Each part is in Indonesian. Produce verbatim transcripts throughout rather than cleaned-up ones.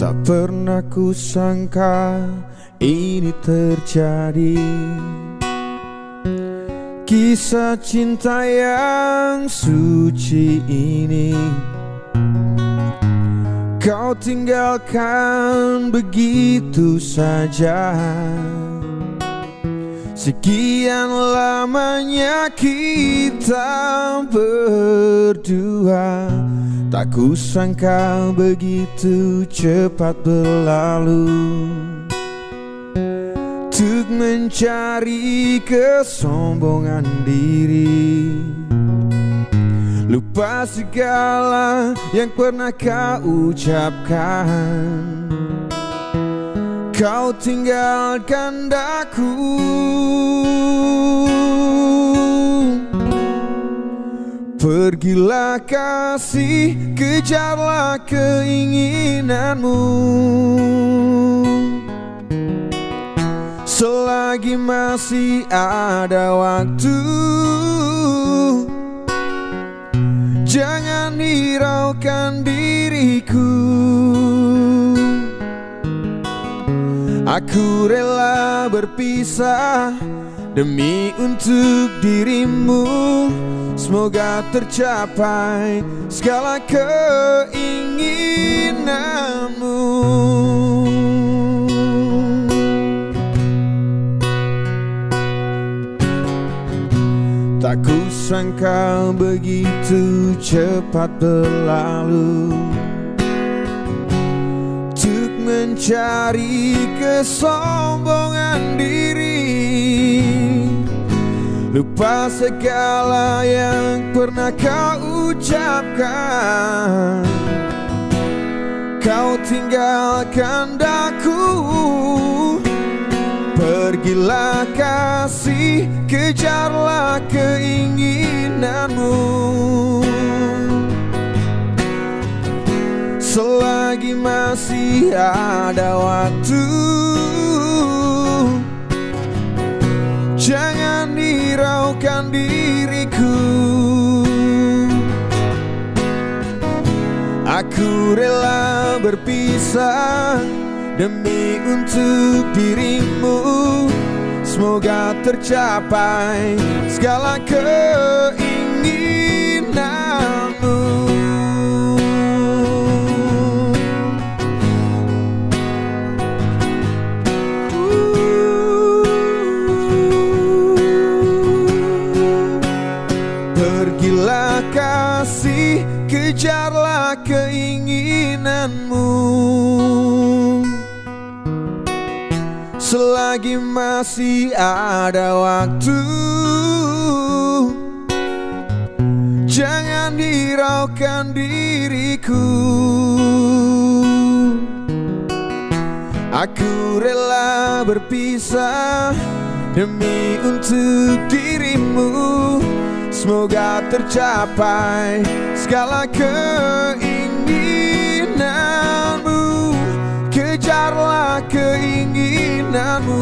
Tak pernah ku sangka ini terjadi. Kisah cinta yang suci ini kau tinggalkan begitu saja. Sekian lamanya kita berdua, tak kusangka begitu cepat berlalu. Untuk mencari kesombongan diri, lupa segala yang pernah kau ucapkan. Kau tinggalkan daku, pergilah kasih, kejarlah keinginanmu. Selagi masih ada waktu, jangan hiraukan diriku. Aku rela berpisah demi untuk dirimu. Semoga tercapai segala keinginanmu. Tak kusangka begitu cepat berlalu. Untuk mencari kesombongan diri, lupa segala yang pernah kau ucapkan. Kau tinggalkan daku, pergilah kasih, kejarlah keinginanmu. Selagi masih ada waktu, jangan hiraukan diriku. Aku rela berpisah demi untuk dirimu. Semoga tercapai segala keinginanmu. Pergilah kasih, kejarlah keinginanmu. Selagi masih ada waktu, jangan hiraukan diriku. Aku rela berpisah demi untuk dirimu. Semoga tercapai segala keinginanmu. Kejarlah keinginanmu.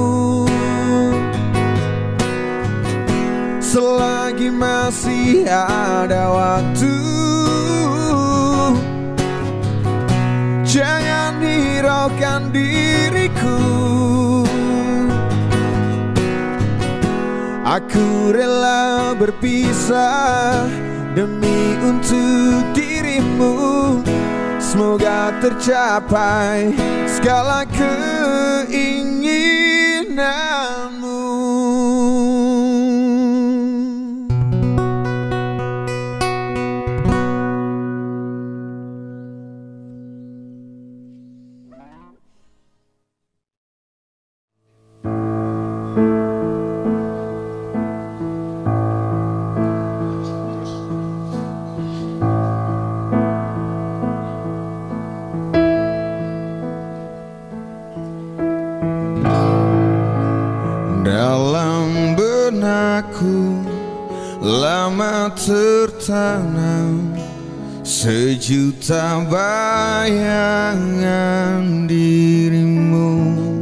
Selagi masih ada waktu, jangan hiraukan diriku. Aku rela berpisah demi untuk dirimu. Semoga tercapai segala keinginanmu. Dalam benakku lama tertanam sejuta bayangan dirimu.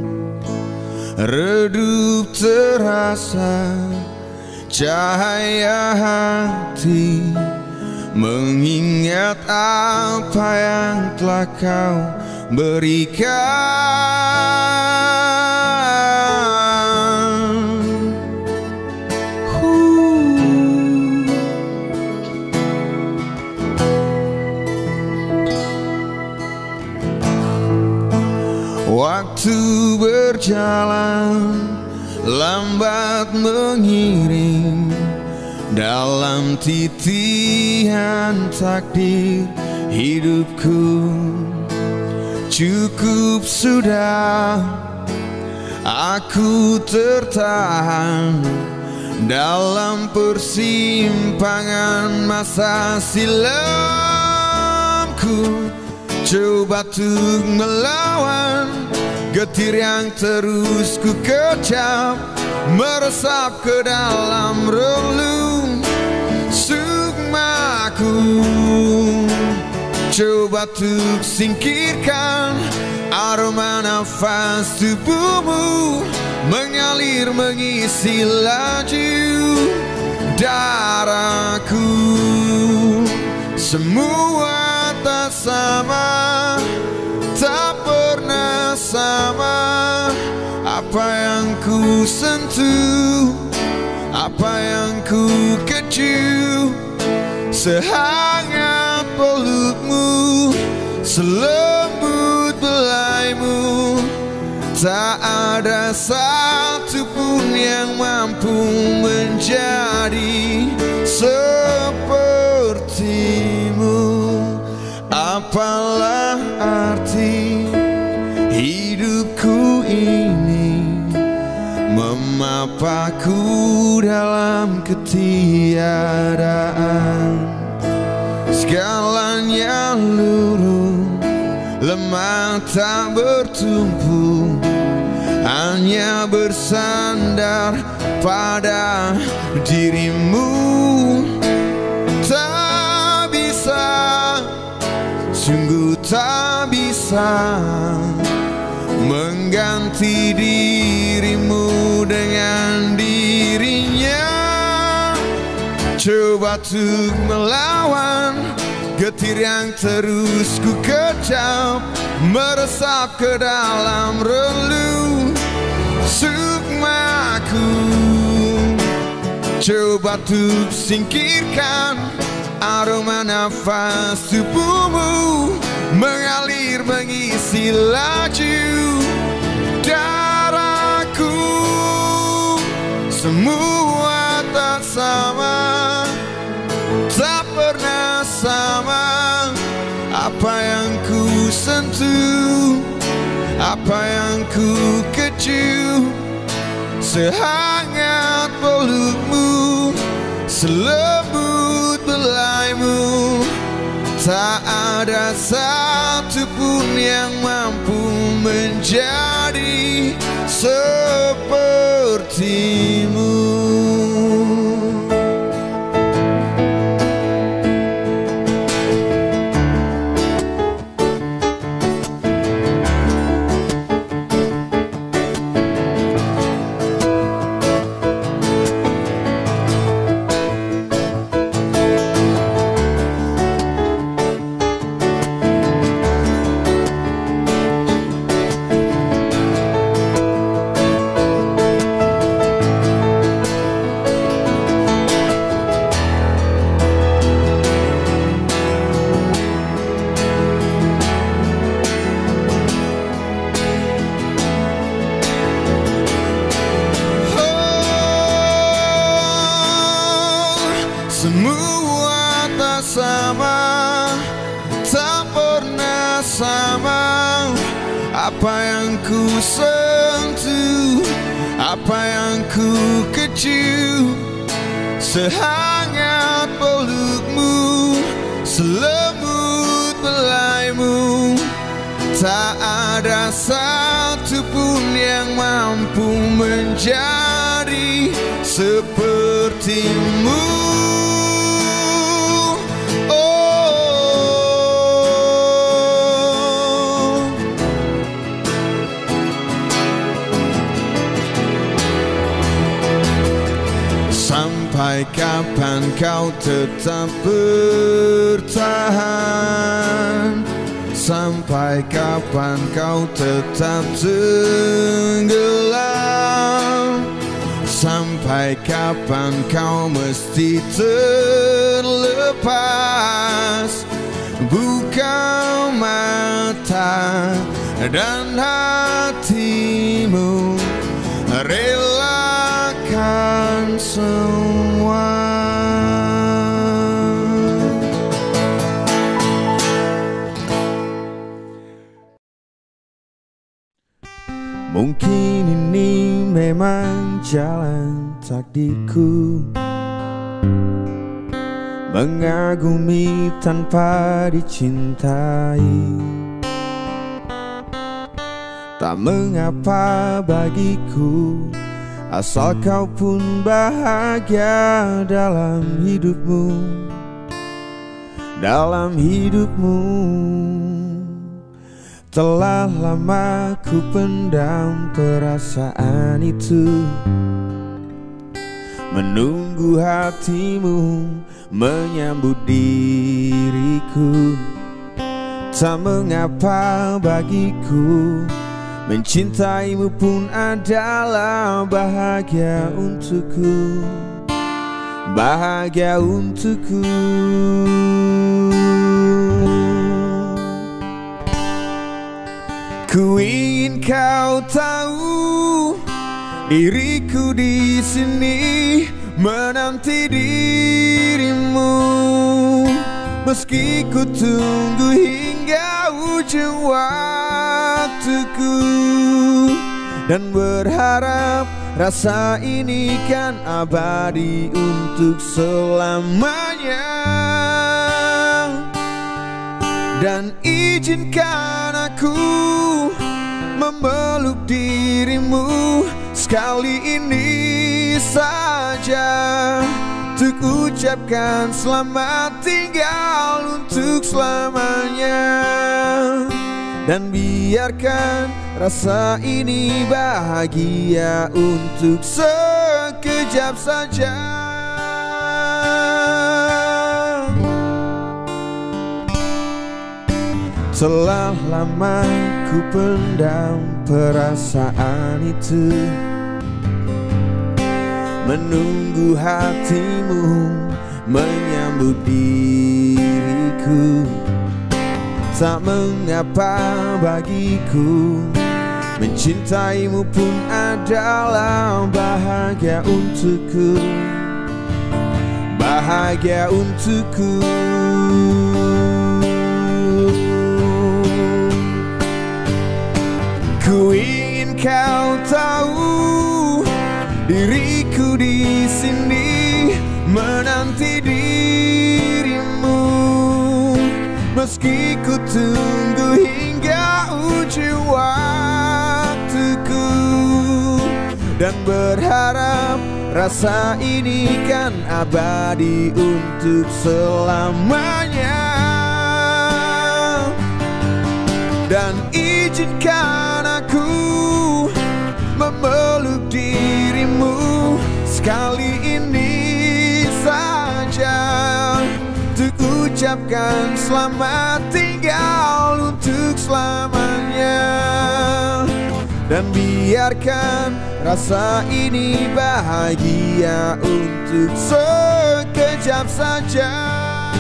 Redup terasa cahaya hati mengingat apa yang telah kau berikan. Waktu berjalan lambat mengiring dalam titian takdir hidupku. Cukup sudah aku tertahan dalam persimpangan masa silamku. Coba untuk melawan getir yang terus ku kecap, meresap ke dalam relung sukmaku. Coba untuk singkirkan aroma nafas tubuhmu mengalir mengisi laju darahku. Semua tak sama, tak pernah sama. Apa yang ku sentuh, apa yang ku keju, sehangat pelukmu, selembut belaimu. Tak ada satupun yang mampu menjadi sepertimu. Apalah arti hidupku ini, memapaku dalam ketiadaan. Segalanya luruh, lemah tak bertumpu, hanya bersandar pada dirimu. Tak bisa, sungguh tak bisa mengganti dirimu dengan dirinya. Coba untuk melawan getir yang terus ku kecap, meresap ke dalam relung sukmaku. Coba untuk singkirkan aroma nafas tubuhmu mengalir mengisi laju darahku. Semua tak sama, tak pernah sama. Apa yang ku sentuh, apa yang ku keju, sehangat pelukmu, selembut belaimu. Tak ada satupun yang mampu menjadi sepertimu. Semua tak sama, tak pernah sama. Apa yang ku sentuh, apa yang ku keju, sehangat pelukmu, selembut belaimu. Tak ada satupun yang mampu menjadi sepertimu. Sampai kapan kau tetap bertahan? Sampai kapan kau tetap tenggelam? Sampai kapan kau mesti terlepas? Buka mata dan hatimu, relakan semua. Mungkin ini memang jalan takdirku, mengagumi tanpa dicintai. Tak mengapa bagiku, asal kau pun bahagia dalam hidupmu, dalam hidupmu. Telah lama ku pendam perasaan itu, menunggu hatimu menyambut diriku. Tak mengapa bagiku, mencintaimu pun adalah bahagia untukku, bahagia untukku. Ku ingin kau tahu, diriku di sini menanti dirimu, meski ku tunggu hingga ujung waktuku, dan berharap rasa ini kan abadi untuk selamanya. Dan izinkan aku memeluk dirimu sekali ini saja, untuk ucapkan selamat tinggal untuk selamanya. Dan biarkan rasa ini bahagia untuk sekejap saja. Telah lama ku pendam perasaan itu, menunggu hatimu menyambut diriku. Tak mengapa bagiku, mencintaimu pun adalah bahagia untukku, bahagia untukku. Ku ingin kau tahu, diriku di sini menanti dirimu, meski ku tunggu hingga ujung waktuku, dan berharap rasa ini kan abadi untuk selamanya. Dan izinkan aku memeluk dirimu sekali ini saja, untuk ucapkan selamat tinggal untuk selamanya. Dan biarkan rasa ini bahagia untuk sekejap saja.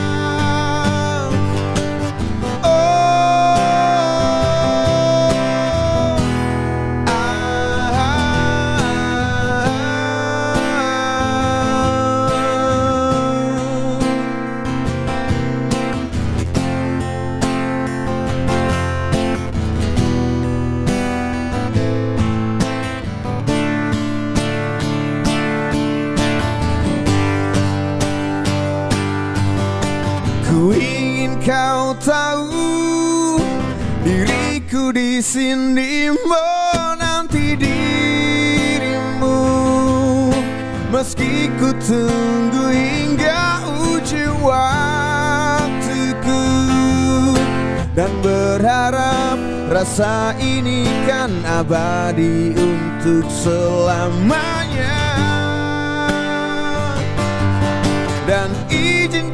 Ku ingin kau tahu, diriku di sini menanti dirimu, meski ku tunggu hingga ujung waktuku, dan berharap rasa ini kan abadi untuk selamanya. Dan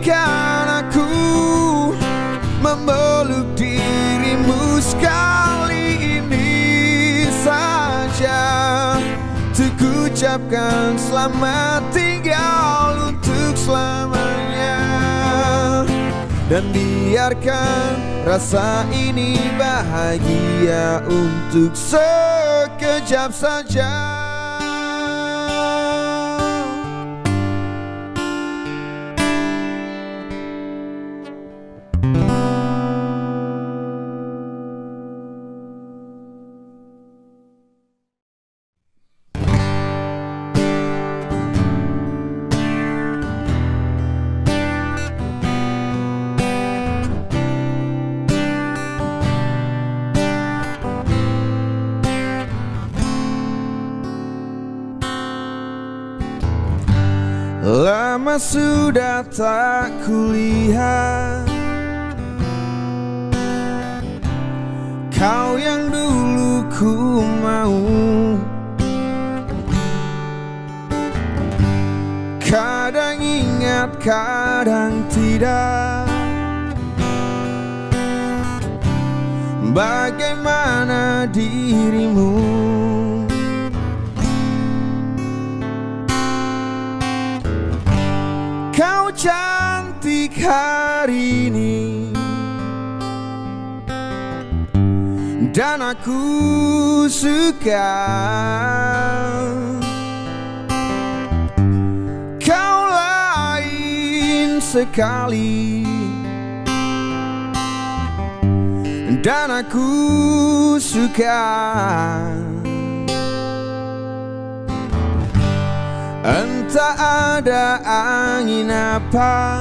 Izinkan aku memeluk dirimu sekali ini saja, untuk ucapkan selamat tinggal untuk selamanya. Dan biarkan rasa ini bahagia untuk sekejap saja. Lama sudah tak kulihat kau yang dulu ku mau. Kadang ingat, kadang tidak. Bagaimana dirimu? Kau cantik hari ini, dan aku suka. Kau lain sekali, dan aku suka. Entah ada angin apa,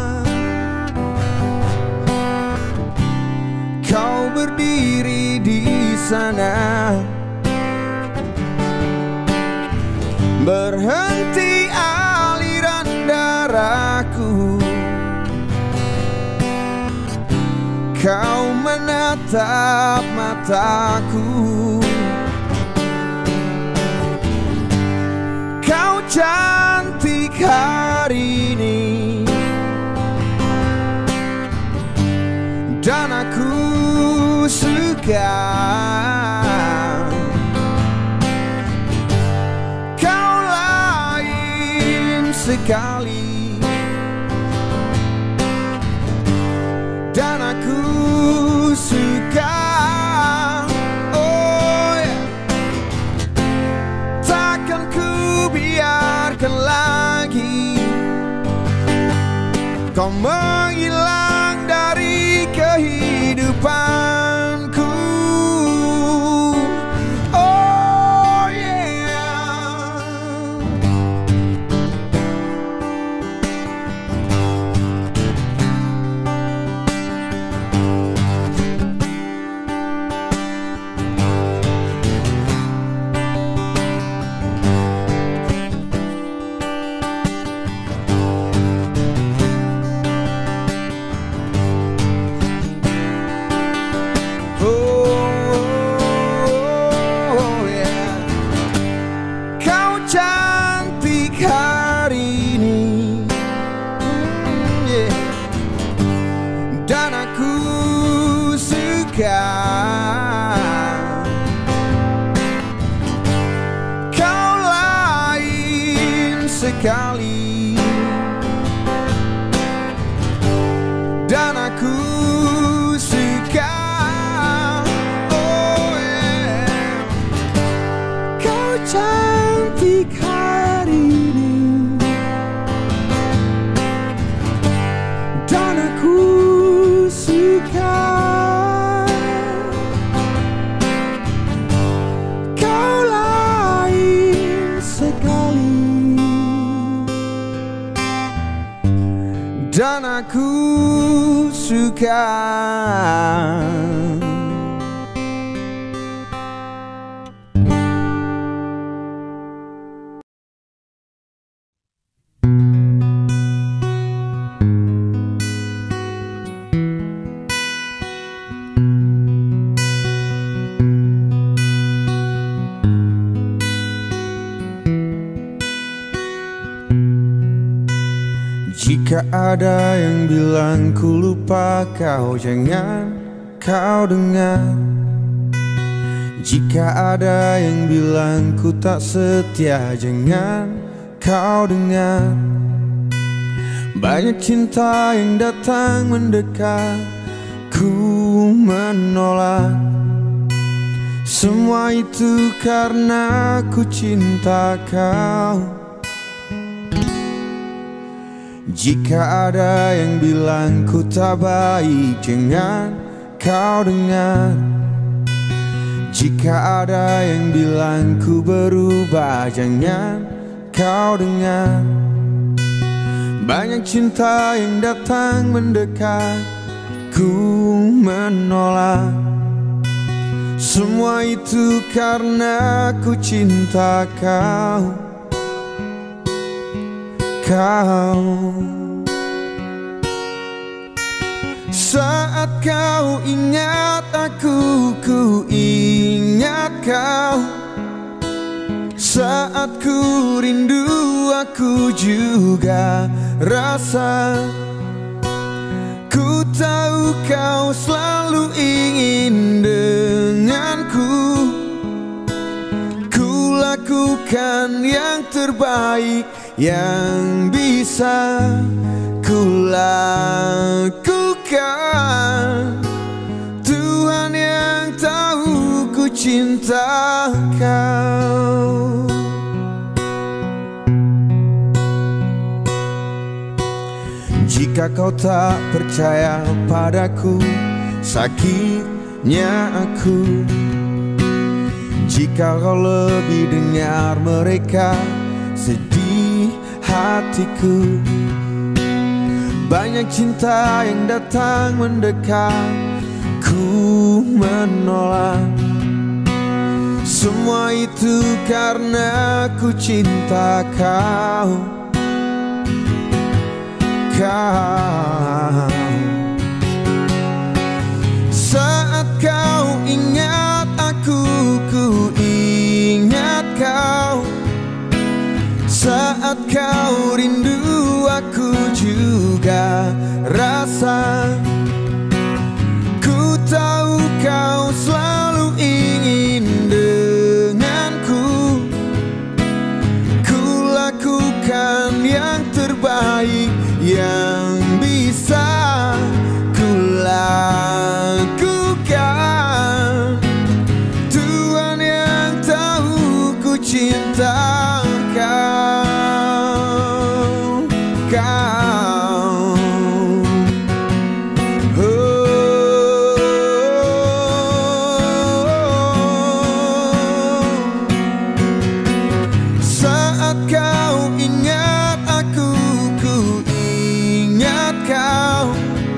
kau berdiri di sana. Berhenti aliran darahku, kau menatap mataku. Kau cantik hari ini, dan aku suka. Kau lain sekali, dan aku suka. Oh yeah. Takkan ku biarkan lagi kau menghilang dari kehidupanku. Oh yeah. Kau lain sekali, dan aku suka. Oh yeah. Kau cantik hari ini, dan aku suka. Dan aku suka. Jika ada yang bilang ku lupa kau, jangan kau dengar. Jika ada yang bilang ku tak setia, jangan kau dengar. Banyak cinta yang datang mendekat, ku menolak. Semua itu karena ku cinta kau. Jika ada yang bilang ku tak baik, jangan kau dengar. Jika ada yang bilang ku berubah, jangan kau dengar. Banyak cinta yang datang mendekat, ku menolak. Semua itu karena ku cinta kau. Kau saat kau ingat aku, ku ingat kau. Saat ku rindu, aku juga rasa. Ku tahu kau selalu ingin denganku. Ku lakukan yang terbaik yang bisa ku lakukan. Tuhan yang tahu ku cinta kau. Jika kau tak percaya padaku, sakitnya aku. Jika kau lebih dengar mereka, sedih hatiku. Banyak cinta yang datang mendekat, ku menolak. Semua itu karena ku cinta kau. Kau saat kau ingat aku, ku ingat kau. Saat kau rindu, aku juga rasa. Ku tahu kau selalu ingin denganku. Ku lakukan yang terbaik yang bisa ku lakukan. Tuhan yang tahu ku cinta kau. Kau oh. Saat kau ingat aku, ku ingat kau.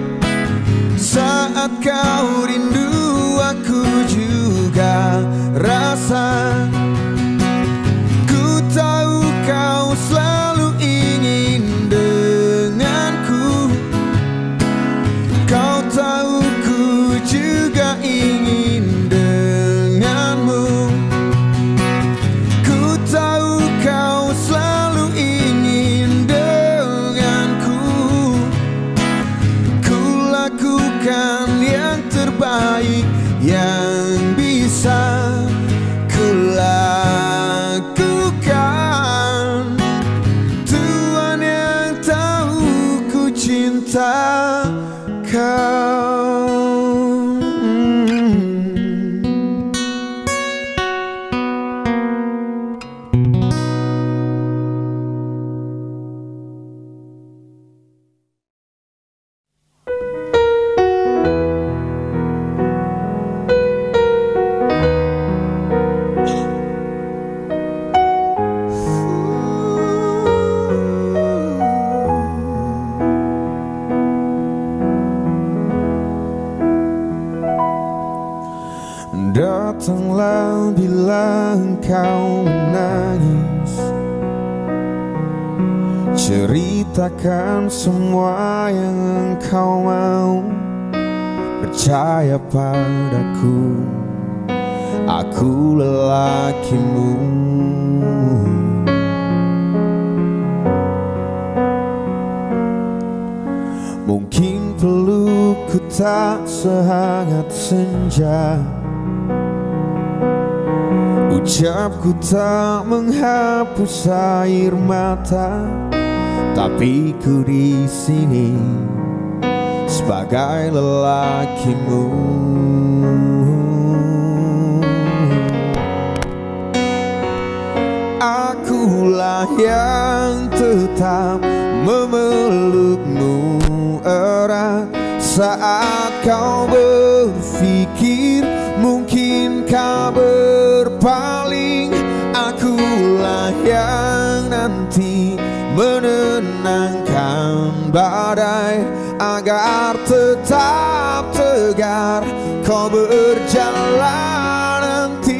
Saat kau rindu, aku juga rasa. Ku tahu kau selalu ingin denganku. Kau tahu ku juga ingin denganmu. Ku tahu kau selalu ingin denganku. Ku lakukan yang terbaik yang bisa ku lakukan. Tuhan yang tahu ku cinta kau. Datanglah bila engkau menangis, ceritakan semua yang engkau mau. Percaya padaku, aku lelakimu. Mungkin pelukku tak sehangat senja, ucapku tak menghapus air mata, tapi ku di sini sebagai lelakimu. Akulah yang tetap memelukmu erat saat kau berpikir mungkin kau berpaling. Akulah yang nanti menenangkan badai agar tetap tegar kau berjalan nanti.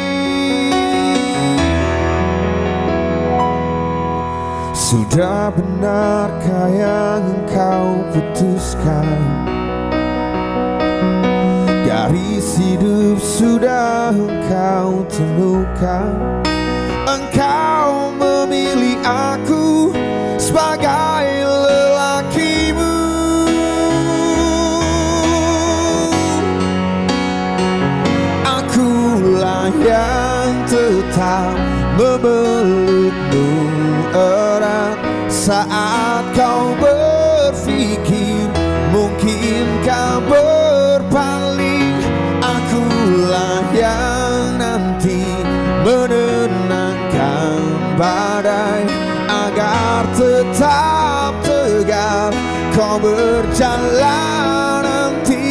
Sudah benarkah yang engkau putuskan? Garis hidup sudah engkau temukan. Engkau memilih aku sebagai lelakimu. Akulah yang tetap memelukmu erat saat kau berpikir mungkin kau berpaling. Akulah yang nanti menenangkan badai agar tetap tegar kau berjalan nanti.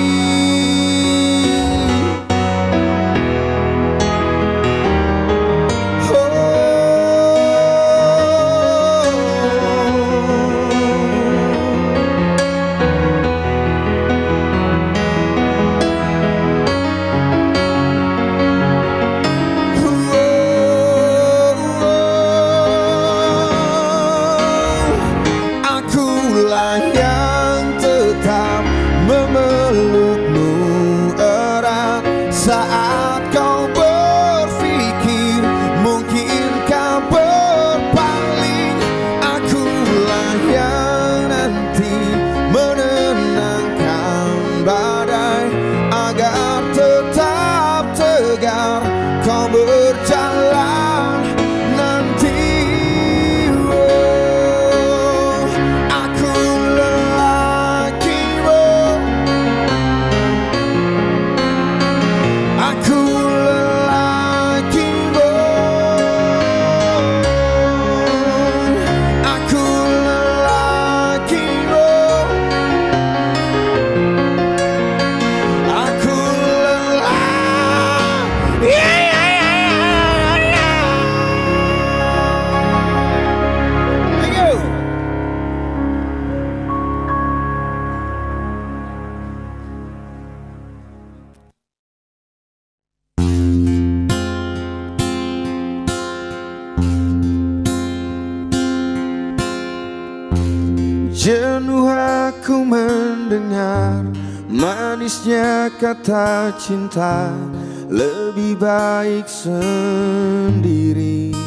Jenuh aku mendengar manisnya kata cinta, lebih baik sendiri.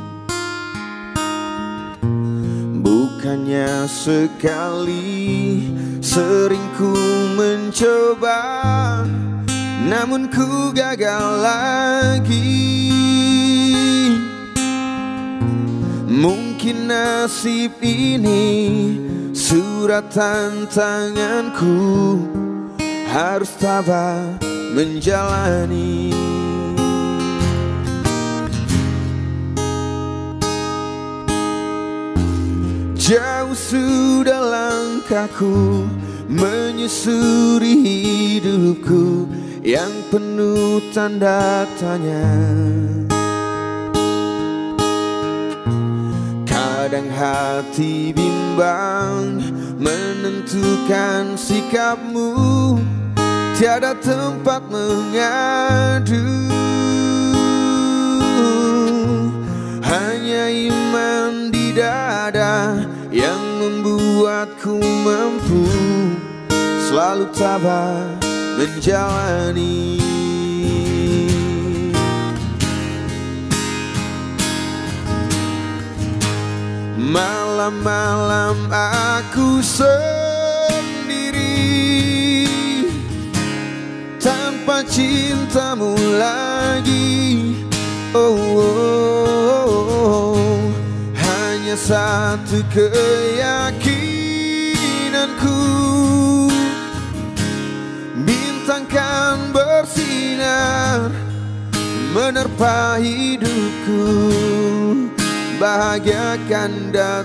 Bukannya sekali sering ku mencoba, namun ku gagal lagi. Mungkin nasib ini surat tantanganku, harus tabah menjalani. Jauh sudah langkahku menyusuri hidupku yang penuh tanda tanya. Kadang hati bimbang menentukan sikapmu, tiada tempat mengadu. Hanya iman di dada yang membuatku mampu selalu tabah menjalani. Malam-malam aku sedih, cintamu lagi. Oh, oh, oh. Hanya satu keyakinanku, bintang kan bersinar menerpa hidupku, bahagia akan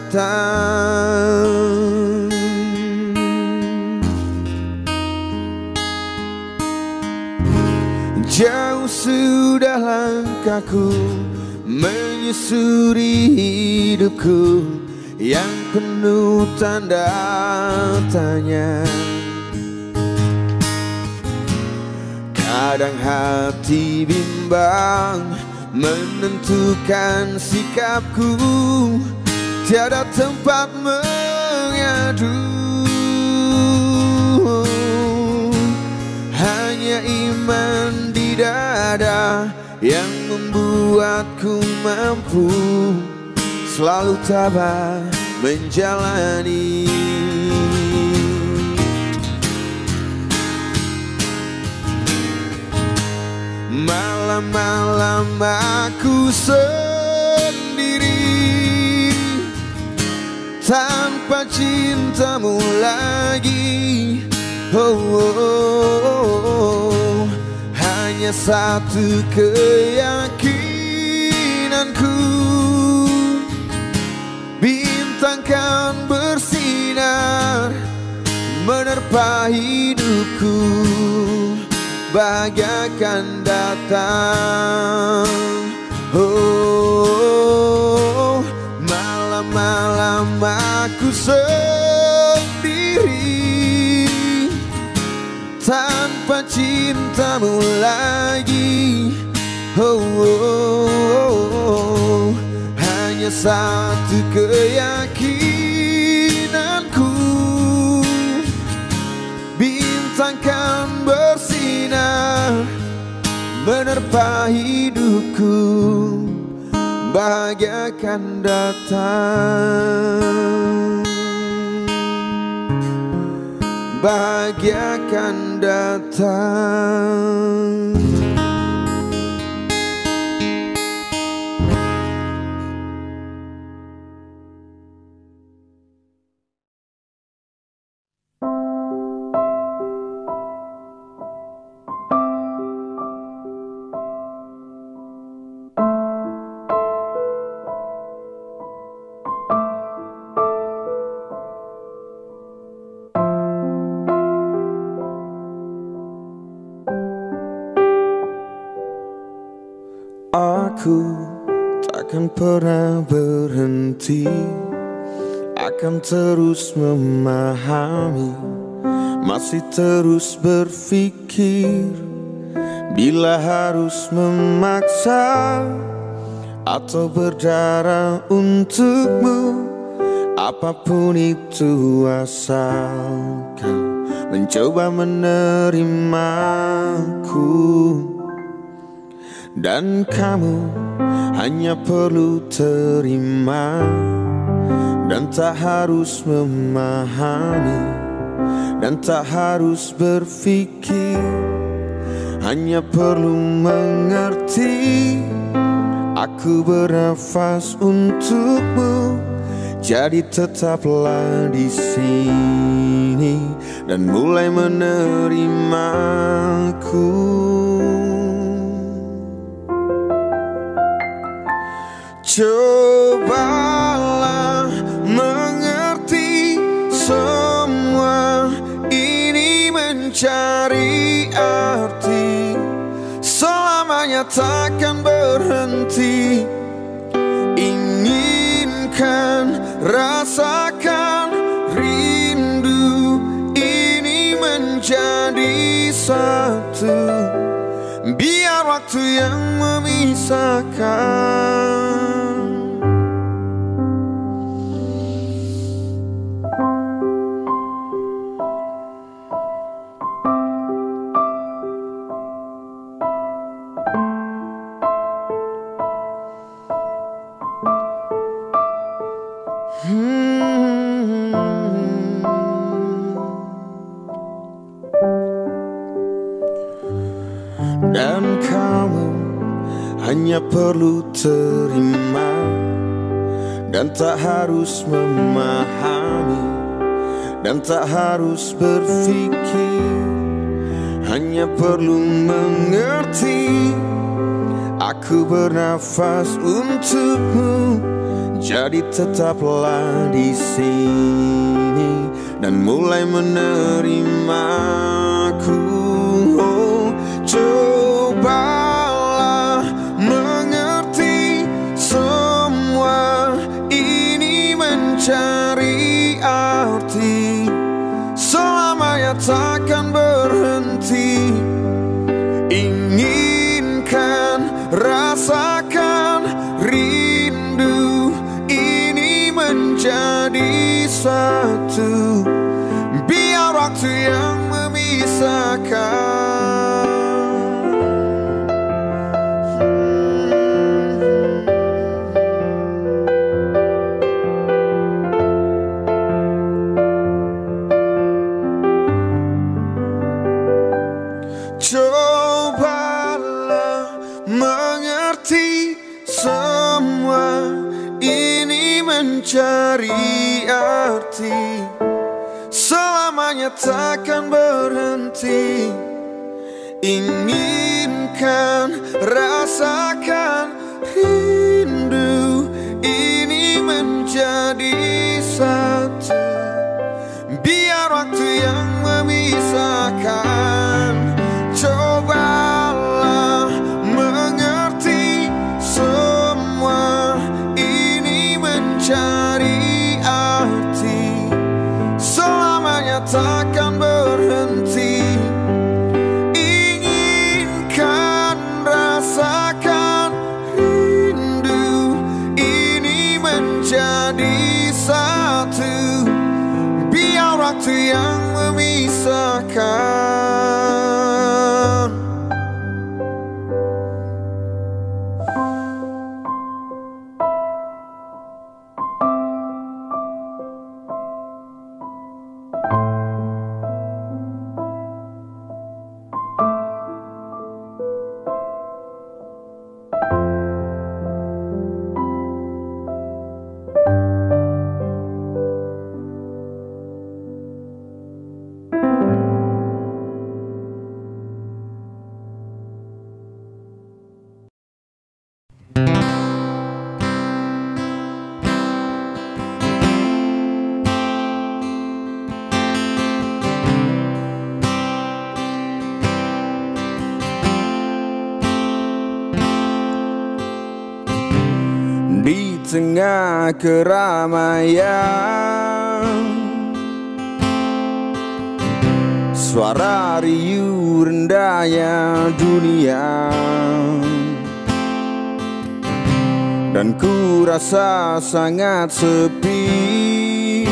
datang. Jauh sudah langkahku menyusuri hidupku yang penuh tanda tanya. Kadang hati bimbang menentukan sikapku, tiada tempat mengadu. Hanya iman di dada yang membuatku mampu selalu tabah menjalani. Malam-malam aku sendiri tanpa cintamu lagi. Oh, oh, oh. Hanya satu keyakinanku, bintang kan bersinar menerpa hidupku, bahagia akan datang. Oh, malam-malam aku sendiri tanpa cintamu lagi. Oh, oh, oh. Hanya satu keyakinanku, bintang kan bersinar menerpa hidupku, bahagia akan datang. Bahagia akan datang. Aku takkan pernah berhenti, akan terus memahami, masih terus berpikir. Bila harus memaksa atau berdarah untukmu, apapun itu asal kau mencoba menerimaku. Dan kamu hanya perlu terima dan tak harus memahami dan tak harus berpikir, hanya perlu mengerti. Aku bernafas untukmu, jadi tetaplah di sini dan mulai menerimaku. Cobalah mengerti, semua ini mencari arti, selamanya takkan berhenti. Inginkan, rasakan rindu ini menjadi satu, biar waktu yang memisahkan. dan kamu hanya perlu terima dan tak harus memahami dan tak harus berpikir, hanya perlu mengerti. Aku bernafas untukmu, jadi tetaplah di sini dan mulai menerimaku. Oh, cobalah mengerti, semua ini mencari arti, selamanya takkan berhenti. Inginkan, rasakan, rindu ini menjadi satu, biar waktu yang memisahkan. Cobalah mengerti, semua ini mencari arti, selamanya takkan berhenti. Inginkan, rasakan, rindu ini menjadi satu, biar waktu yang memisahkan. Cobalah mengerti, semua ini mencari arti, selamanya takkan berhenti. Inginkan, rasakan, rindu ini menjadi satu, biar waktu yang memisahkan. Di tengah keramaian, suara riuh rendahnya dunia, dan ku rasa sangat sepi.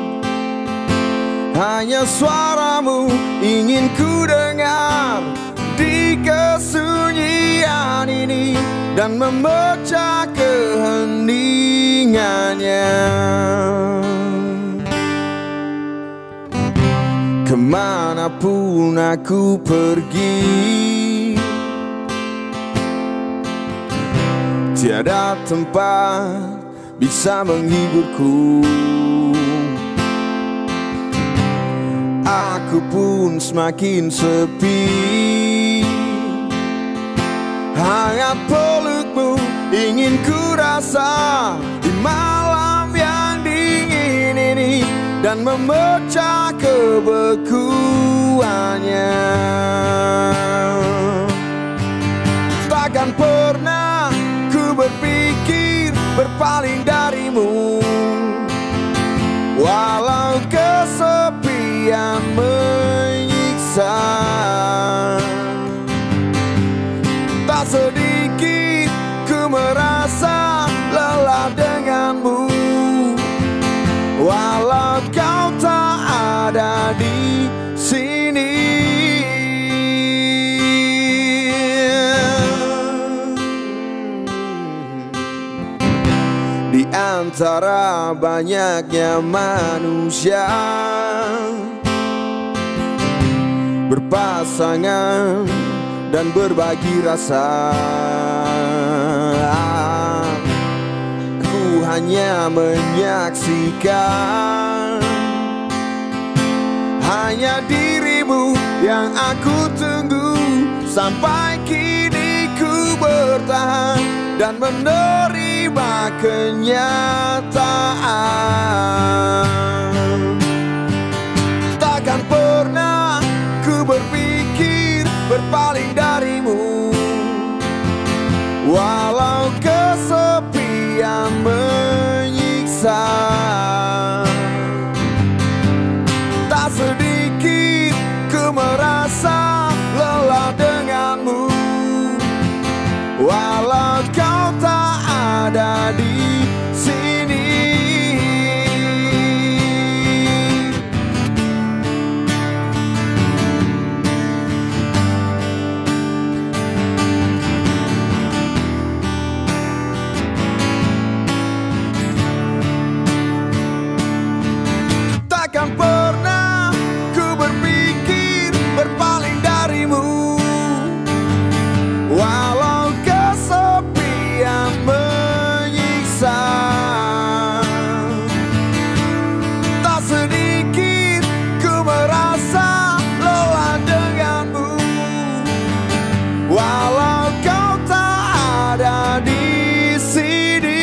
Hanya suaramu ingin ku dengar di kesunyian ini, dan memecah keheningannya. Kemanapun aku pergi, tiada tempat bisa menghiburku. Aku pun semakin sepi. Hangat pelukmu ingin ku rasa di malam yang dingin ini, dan memecah kebekuannya. Takkan pernah ku berpikir berpaling darimu, walau kesepian menyiksa. Tak sedikit ku merasa lelah denganmu, walau kau tak ada di sini. Di antara banyaknya manusia berpasangan dan berbagi rasa. Ku hanya menyaksikan, hanya dirimu yang aku tunggu. Sampai kini ku bertahan dan menerima kenyataan. Takkan pernah ku berpikir berpaling darimu, walau kesepian menyiksa. Tak sedikit ku merasa lelah denganmu, walau kau tak ada di sini. Takkan pernah ku berpikir berpaling darimu, walau kesepian menyiksa. Tak sedikit ku merasa lelah denganmu, walau kau tak ada di sini.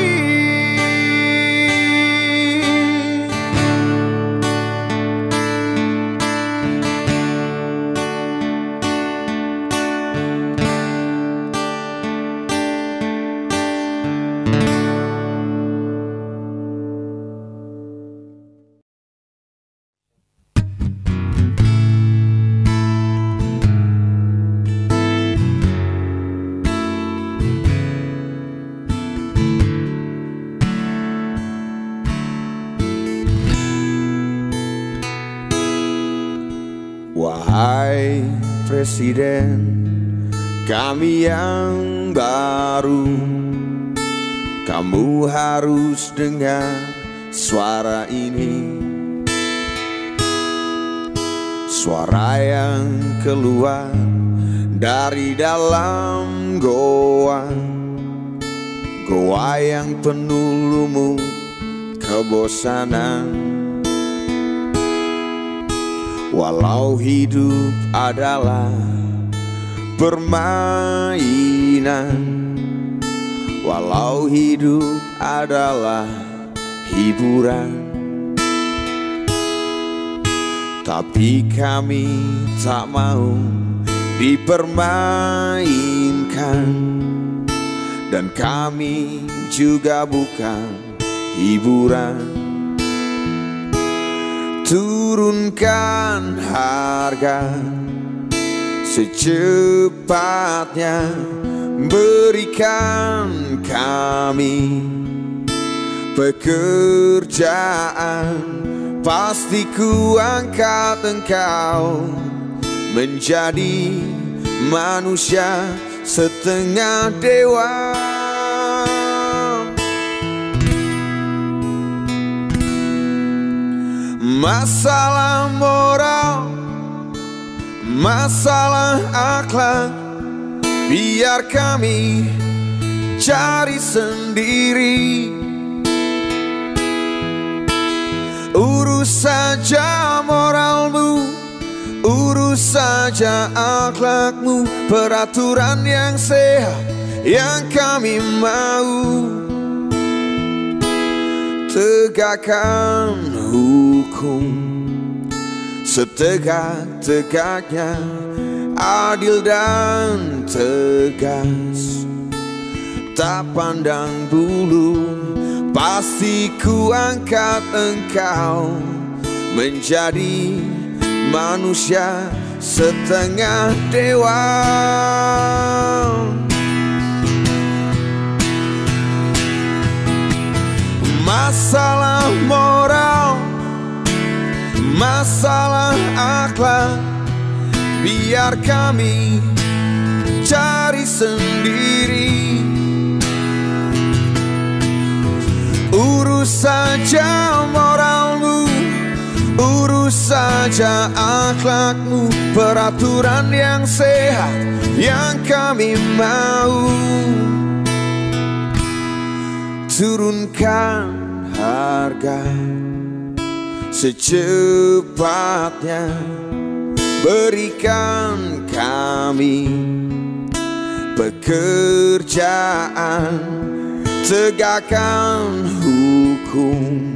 Wahai Presiden kami yang baru, kamu harus dengar suara ini. Suara yang keluar dari dalam goa, goa yang penuh lumut kebosanan. Walau hidup adalah permainan, walau hidup adalah hiburan, tapi kami tak mau dipermainkan, dan kami juga bukan hiburan. Turunkan harga secepatnya, berikan kami pekerjaan. Pasti ku angkat engkau menjadi manusia setengah dewa. Masalah moral, masalah akhlak, biar kami cari sendiri. Urus saja moralmu, urus saja akhlakmu, peraturan yang sehat yang kami mau. Tegakkan hukum setegak-tegaknya, adil dan tegas, tak pandang bulu. Pasti ku angkat engkau menjadi manusia setengah dewa. Masalah moral, masalah akhlak, biar kami cari sendiri. Urus saja moralmu, Urus saja akhlakmu, peraturan yang sehat yang kami mau. Turunkan harga secepatnya, berikan kami pekerjaan, tegakkan hukum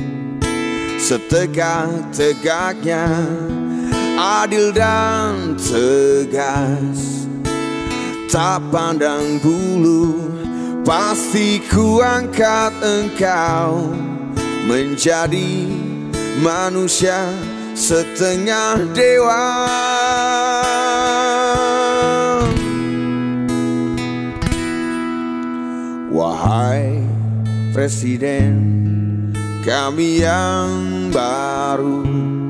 setegak-tegaknya, adil dan tegas, tak pandang bulu. Pasti ku angkat engkau menjadi manusia setengah dewa. Wahai Presiden kami yang baru,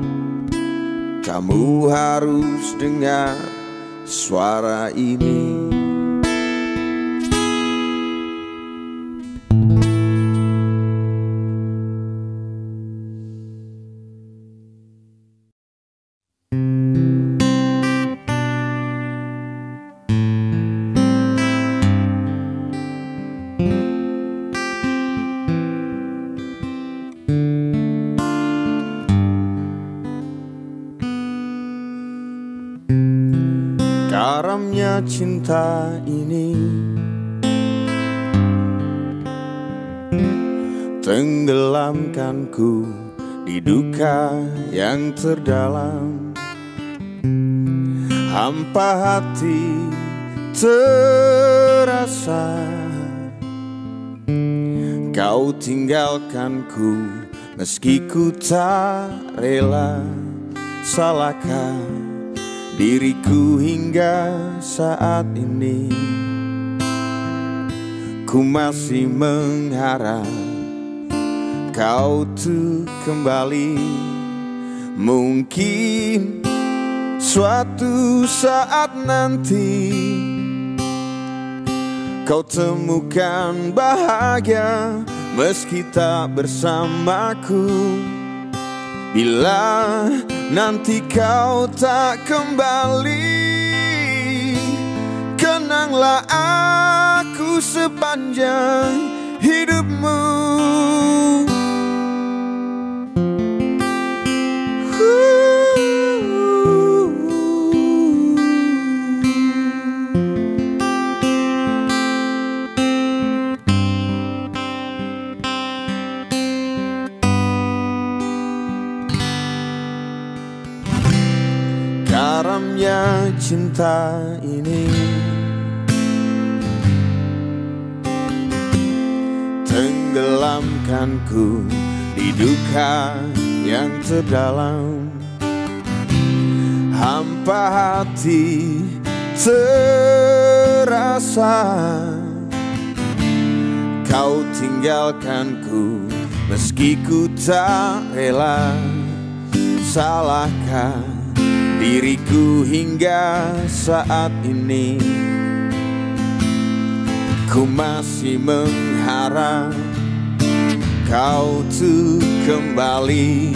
kamu harus dengar suara ini. Karamnya cinta ini tenggelamkanku di duka yang terdalam. Hampa hati terasa, kau tinggalkanku meski ku tak rela. Salahkah diriku hingga saat ini? Ku masih mengharap kau tuh kembali. Mungkin suatu saat nanti kau temukan bahagia meski tak bersamaku. Bila nanti kau tak kembali, kenanglah aku sepanjang hidupmu. Karamnya cinta ini tenggelamkanku di duka yang terdalam. Hampa hati terasa, kau tinggalkanku meski ku tak rela. Salahkah diriku hingga saat ini? Ku masih mengharap kau tuh kembali.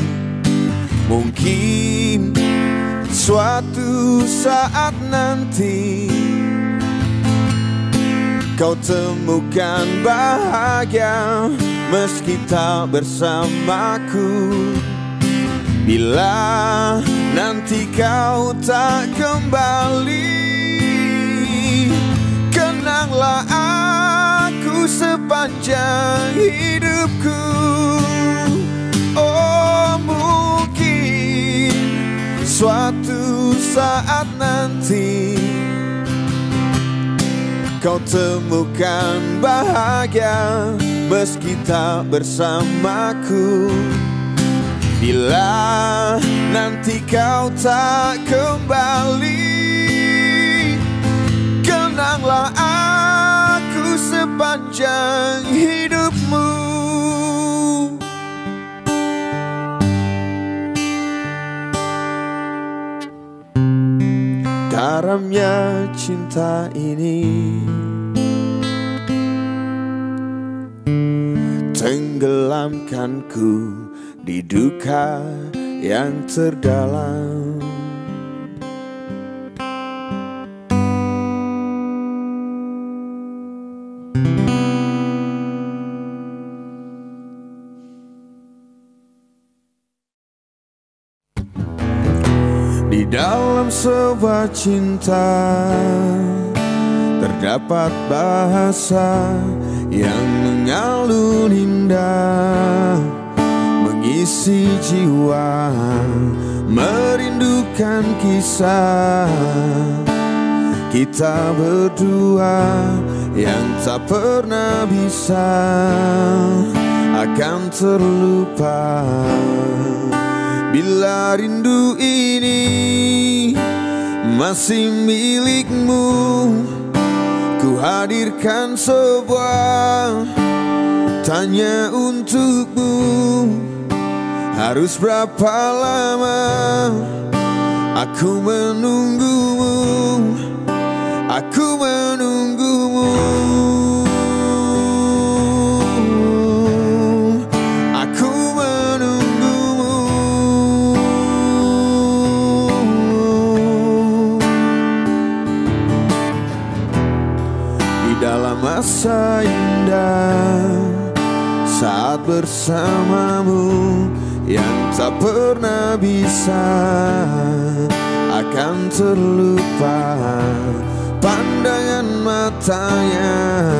Mungkin suatu saat nanti kau temukan bahagia meski tak bersamaku. Bila nanti kau tak kembali, kenanglah aku sepanjang hidupku. Oh, mungkin suatu saat nanti kau temukan bahagia meski tak bersamaku. Bila nanti kau tak kembali, kenanglah aku sepanjang hidupmu. Karamnya cinta ini tenggelamkanku di duka yang terdalam. Di dalam sebuah cinta terdapat bahasa yang mengalun indah, mengisi jiwa, merindukan kisah kita berdua yang tak pernah bisa akan terlupa. Bila rindu ini masih milikmu, ku hadirkan sebuah tanya untukmu. Harus berapa lama aku menunggumu, aku menunggumu, aku menunggumu. Di dalam masa indah saat bersamamu yang tak pernah bisa akan terlupa. Pandangan matanya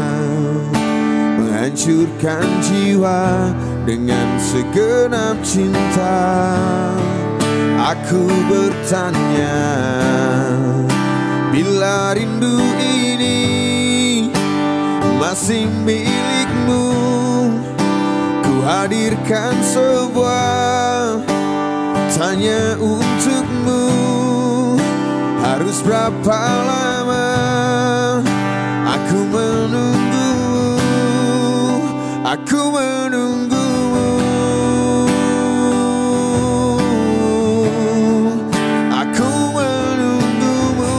menghancurkan jiwa dengan segenap cinta. Aku bertanya, bila rindu ini masih milikmu, ku hadirkan sebuah tanya untukmu. Harus berapa lama aku menunggumu, aku menunggumu, aku menunggumu.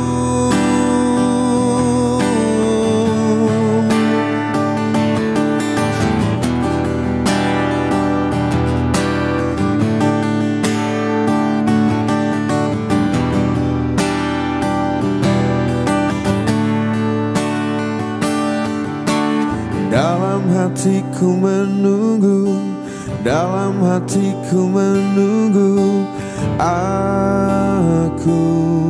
Dalam hatiku menunggu, dalam hatiku menunggu aku.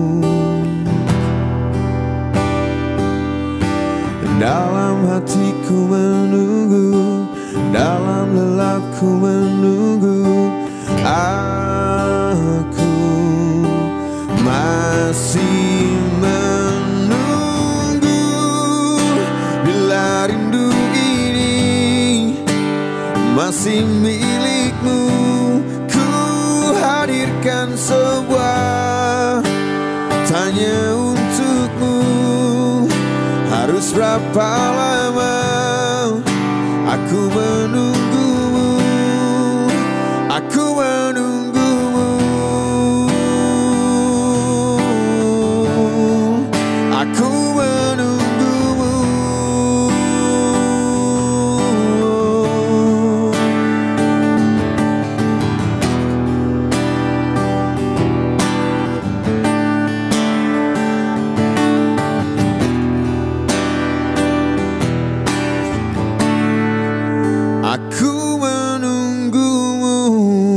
Dalam hatiku menunggu, dalam lelapku menunggu aku. Masih menunggu, bila rindu masih milikmu, ku hadirkan sebuah tanya untukmu. Harus berapa lama aku menunggumu, aku menunggumu, aku menunggumu. Aku menunggumu.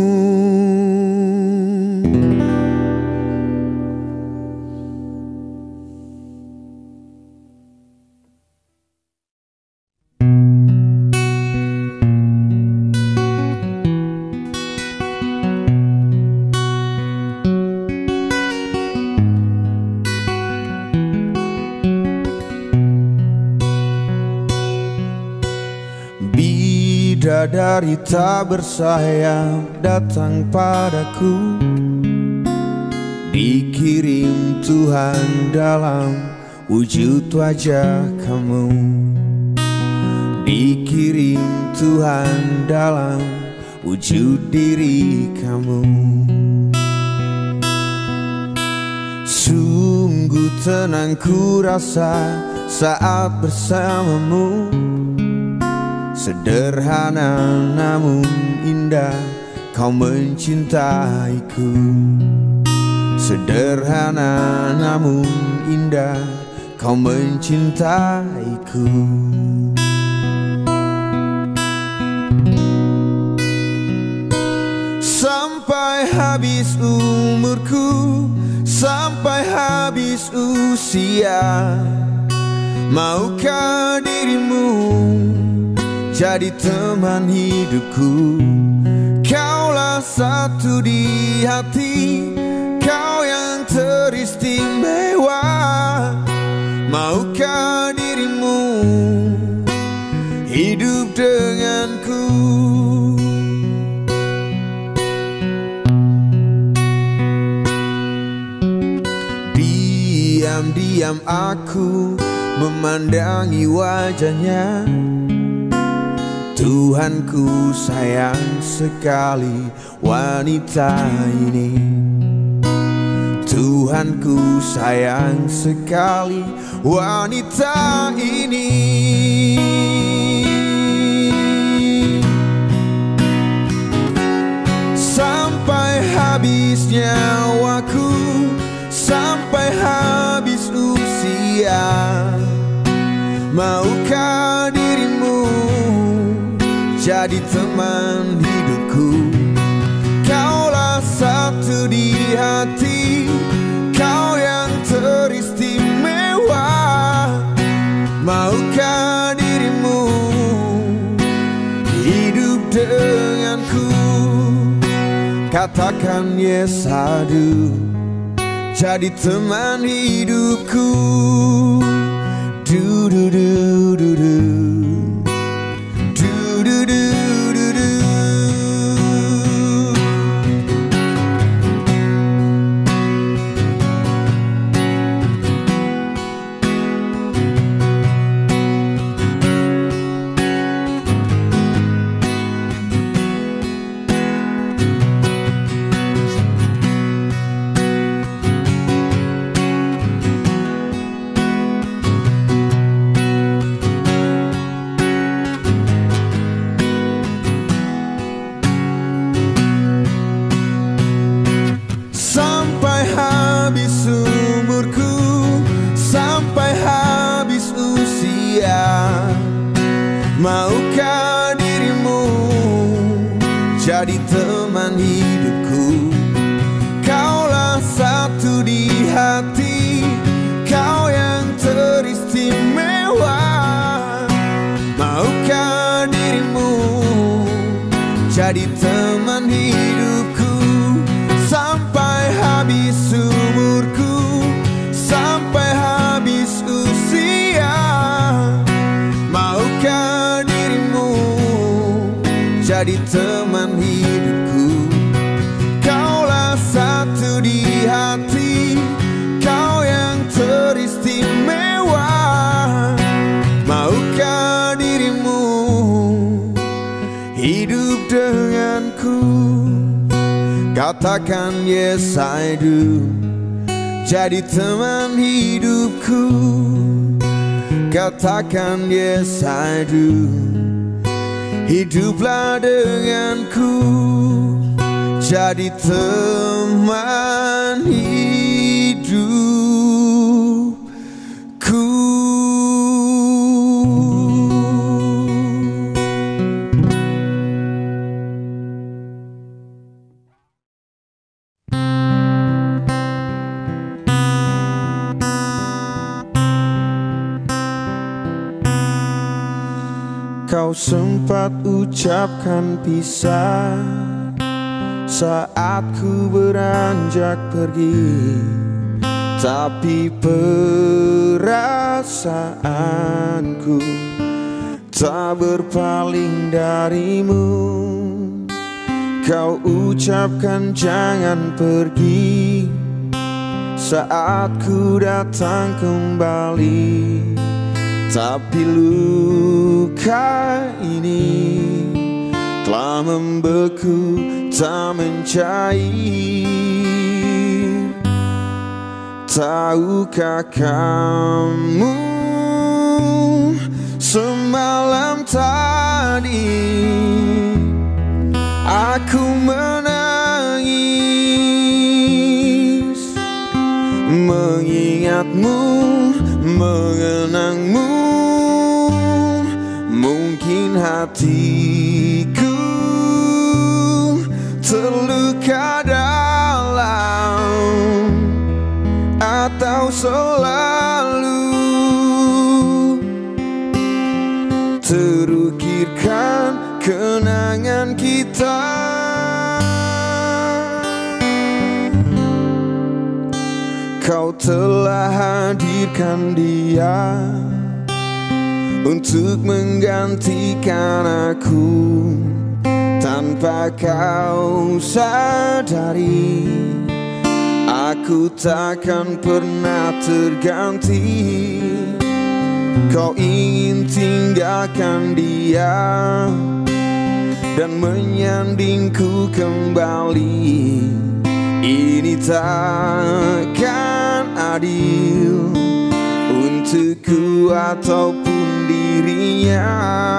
Bidadari tak bersayap datang padaku, dikirim Tuhan dalam wujud wajah kamu. Dikirim Tuhan dalam wujud diri kamu. Sungguh tenang ku rasa saat bersamamu. Sederhana namun indah kau mencintaiku. Sederhana namun indah, kau mencintaiku. Sampai habis umurku, sampai habis usia, maukah dirimu jadi teman hidupku? Kaulah satu di hati, kau yang teristimewa. Maukah dirimu hidup denganku? Diam-diam aku memandangi wajahnya. Tuhanku, sayang sekali wanita ini. Tuhanku, sayang sekali wanita ini. Sampai habis nyawaku, sampai habis usia, maukah dirimu jadi teman hidupku? Kaulah satu di hati, kau yang teristimewa. Maukah dirimu hidup denganku? Katakan yes I do, jadi teman hidupku. Du du du du du. Maukah dirimu jadi teman hidupku? Kaulah satu di hati, kau yang teristimewa. Maukah dirimu jadi teman hidupku? Sampai habis umurku, sampai habis usia, maukah jadi teman hidupku? Kaulah satu di hati, kau yang teristimewa. Maukah dirimu hidup denganku? Katakan yes I do, jadi teman hidupku. Katakan yes I do, hiduplah denganku, jadi teman hidupku. Kau sempat ucapkan pisah saat ku beranjak pergi, tapi perasaanku tak berpaling darimu. Kau ucapkan jangan pergi saat ku datang kembali, tapi luka ini telah membeku tak mencair. Tahukah kamu semalam tadi aku mengingatmu, mengenangmu. Mungkin hatiku terluka dalam, atau selalu terukirkan kenangan kita. Kau telah hadirkan dia untuk menggantikan aku. Tanpa kau sadari, aku takkan pernah terganti. Kau ingin tinggalkan dia dan menyandingku kembali. Ini takkan adil untukku ataupun dirinya.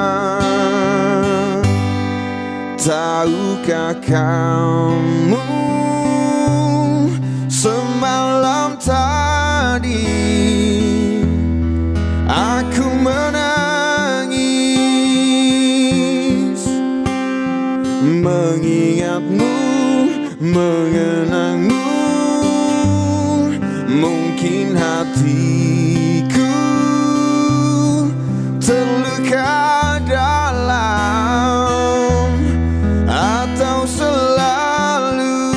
Tahukah kamu, semalam tadi aku menangis, mengingatmu, mengenangmu. Mungkin hatiku terluka dalam, atau selalu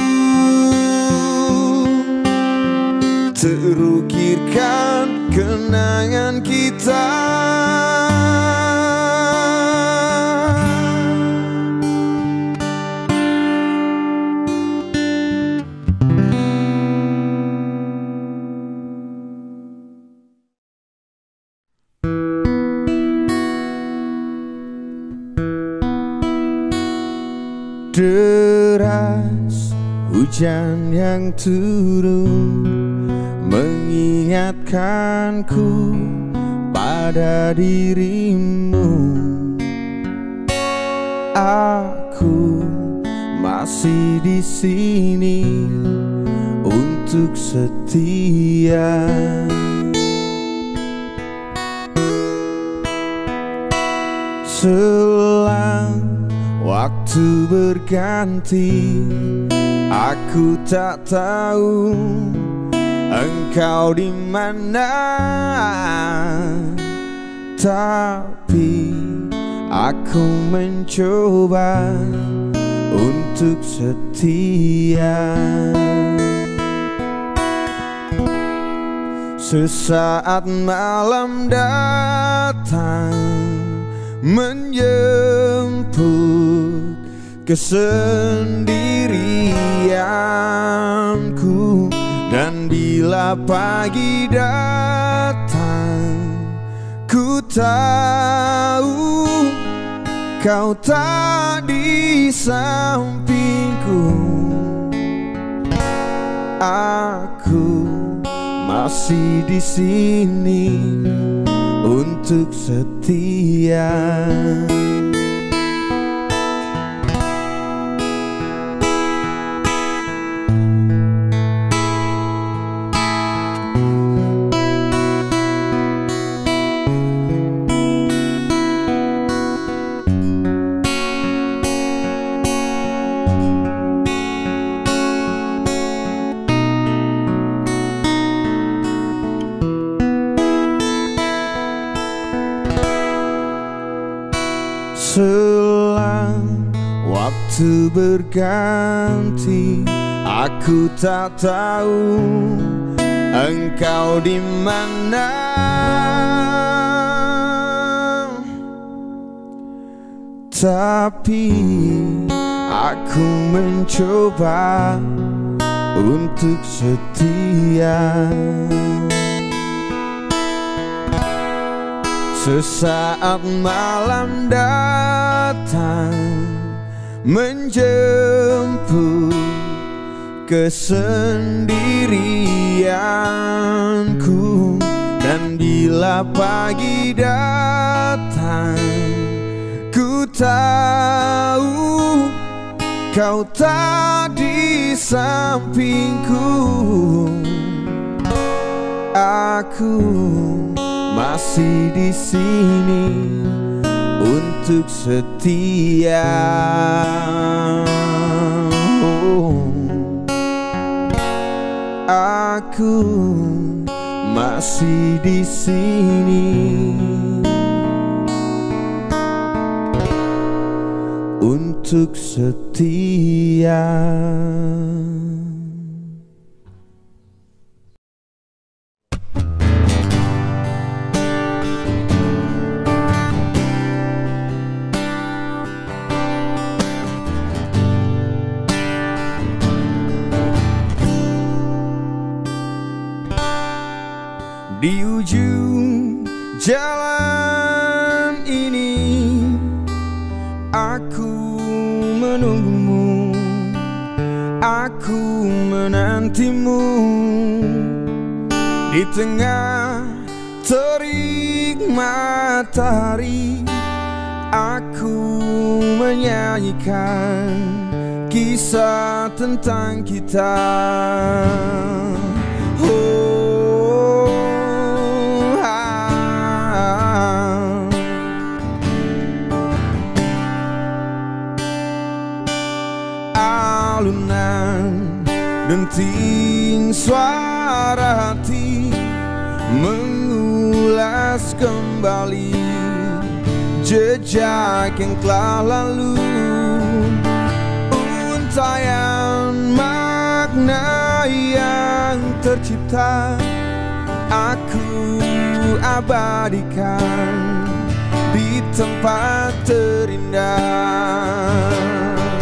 terukirkan kenangan kita. Deras hujan yang turun mengingatkanku pada dirimu. Aku masih di sini untuk setia. Selang waktu berganti, aku tak tahu engkau di mana, tapi aku mencoba untuk setia. Sesaat malam datang menjemput kesendirianku, dan bila pagi datang, ku tahu kau tak di sampingku. Aku masih di sini untuk setia. Selang waktu berganti, aku tak tahu engkau di mana, tapi aku mencoba untuk setia. Sesaat malam datang menjemput kesendirianku, dan bila pagi datang, ku tahu kau tak di sampingku. Aku masih di sini untuk setia. Oh. Aku masih di sini untuk setia. Di ujung jalan ini aku menunggumu, aku menantimu. Di tengah terik matahari aku menyanyikan kisah tentang kita. Oh. Alunan denting suara hati mengulas kembali jejak yang telah lalu, untayan makna yang tercipta aku abadikan di tempat terindah.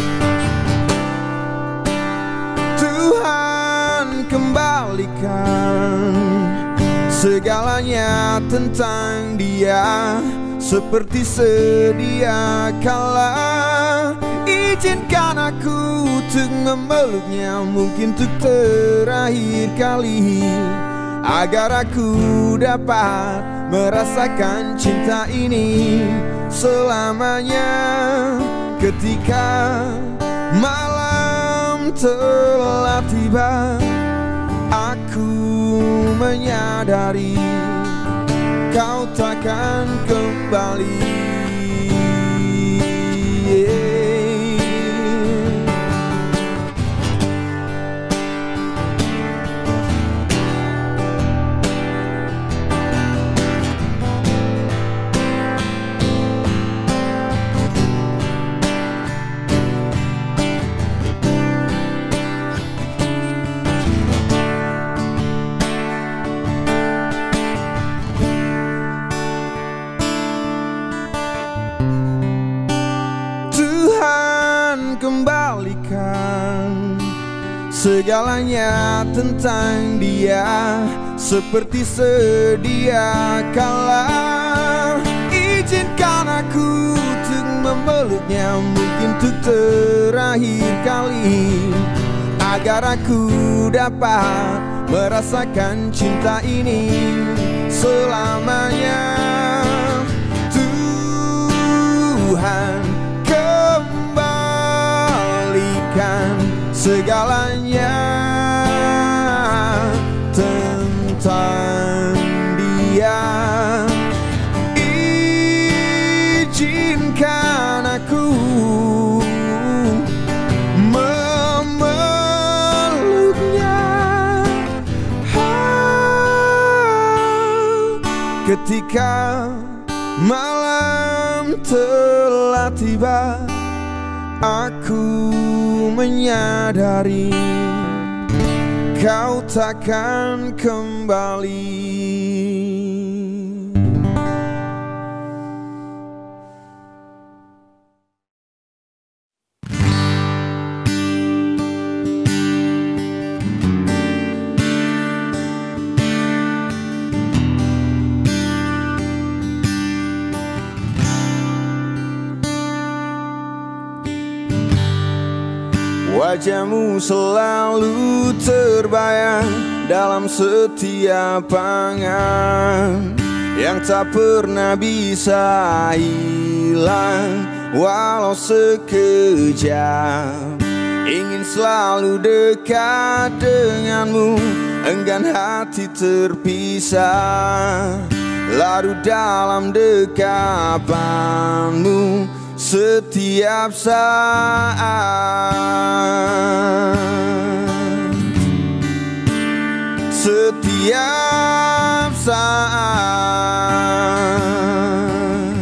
Tuhan kembalikan segalanya tentang Dia seperti sedia kala. Izinkan aku untuk memeluknya, mungkin untuk terakhir kali, agar aku dapat merasakan cinta ini selamanya. Ketika malam telah tiba, aku menyadari kau takkan kembali. Kembalikan segalanya tentang Dia seperti sedia kala. Izinkan aku untuk memeluknya, mungkin untuk terakhir kali, agar aku dapat merasakan cinta ini selamanya. Tuhan segalanya tentang Dia. Izinkan aku memeluknya ketika malam telah tiba. Aku menyadari kau takkan kembali. Wajahmu selalu terbayang dalam setiap angan yang tak pernah bisa hilang walau sekejap. Ingin selalu dekat denganmu, enggan hati terpisah, larut dalam dekapanmu setiap saat. Setiap saat.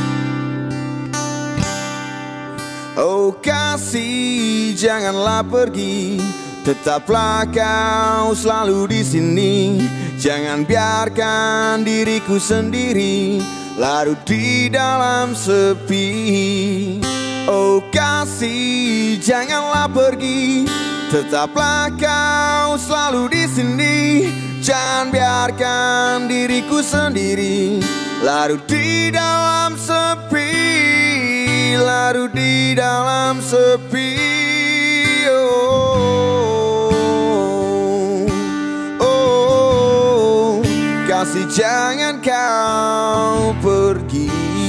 Oh kasih, janganlah pergi, tetaplah kau selalu di sini. Jangan biarkan diriku sendiri larut di dalam sepi. Oh kasih, janganlah pergi, tetaplah kau selalu di sini. Jangan biarkan diriku sendiri larut di dalam sepi, larut di dalam sepi. Oh, oh, kasih jangan kau pergi.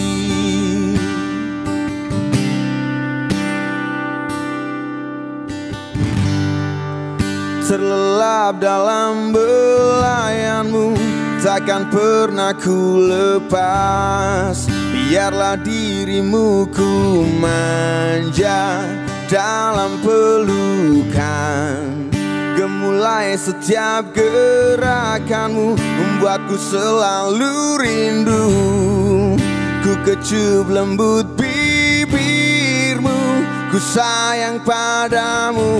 Terlelap dalam belayanmu, takkan pernah ku lepas. Biarlah dirimu ku manja dalam pelukan. Gemulai setiap gerakanmu, membuatku selalu rindu. Ku kecup lembut bibirmu, ku sayang padamu.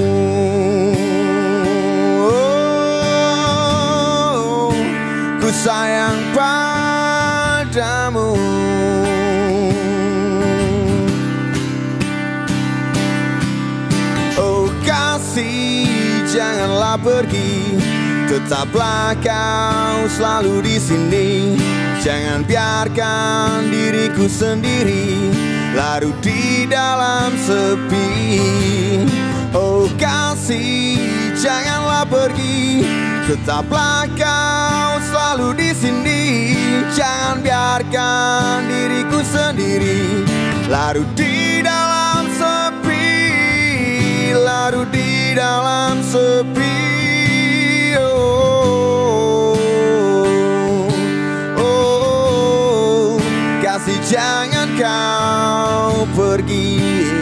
Ku sayang padamu. Oh kasih, janganlah pergi, tetaplah kau selalu di sini. Jangan biarkan diriku sendiri larut di dalam sepi. Oh kasih, janganlah pergi, tetaplah kau selalu di sini. Jangan biarkan diriku sendiri larut di dalam sepi, larut di dalam sepi. Oh, oh, kasih jangan kau pergi.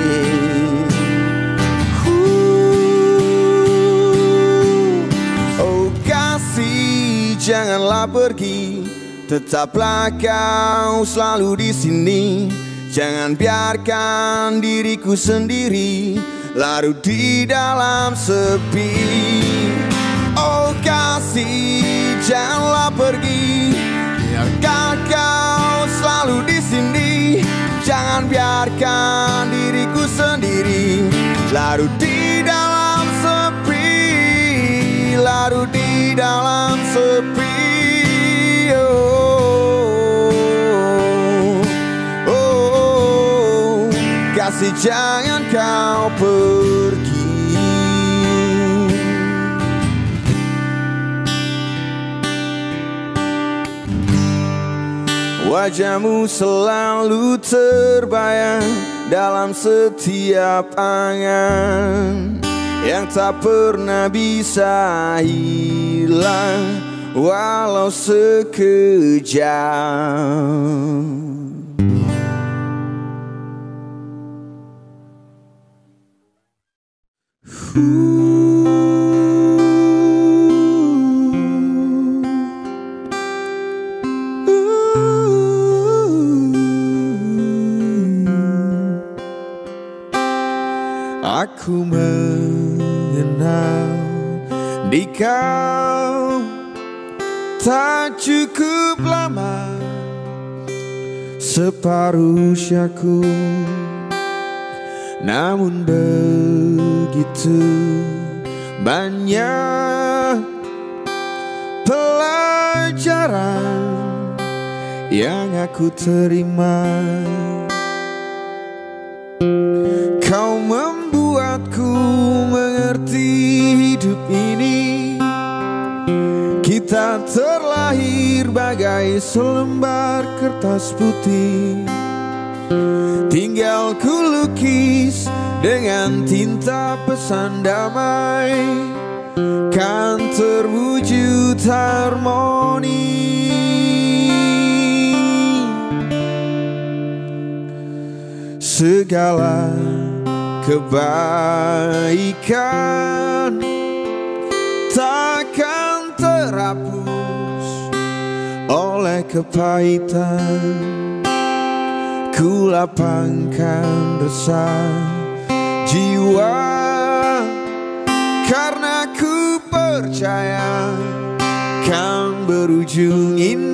Janganlah pergi, tetaplah kau selalu di sini. Jangan biarkan diriku sendiri larut di dalam sepi. Oh kasih, janganlah pergi, biarkan kau selalu di sini. Jangan biarkan diriku sendiri larut di dalam sepi, larut di dalam sepi. Oh, oh, oh, kasih jangan kau pergi. Wajahmu selalu terbayang dalam setiap angan yang tak pernah bisa hilang walau sekejap. Aku mengenal di kau tak cukup lama, separuh usiaku, namun begitu banyak pelajaran yang aku terima. Kau membuatku mengerti hidup ini. Kita terlahir bagai selembar kertas putih, tinggal ku lukis dengan tinta pesan damai kan terwujud harmoni. Segala kebaikan takkan terhapus oleh kepahitan. Ku lapangkan resah jiwa karena ku percaya kan berujung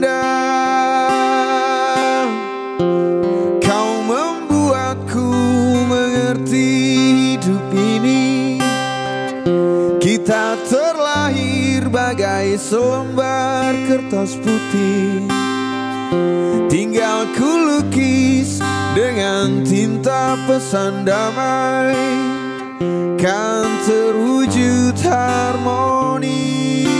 indah. Kau membuatku mengerti hidup ini. Kita terlahir bagai selembar kertas putih, tinggal ku lukis dengan tinta pesan damai, kan terwujud harmoni.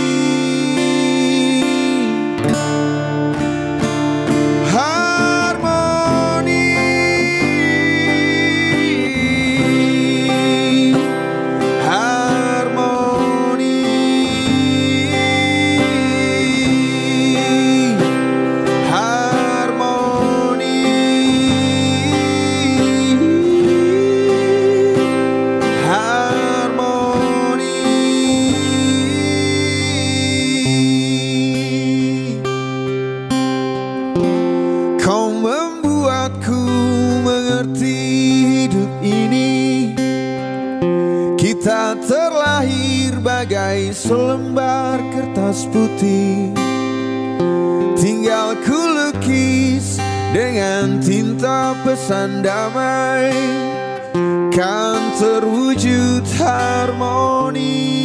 Kita terlahir bagai selembar kertas putih, tinggal ku lukis dengan tinta pesan damai, kan terwujud harmoni.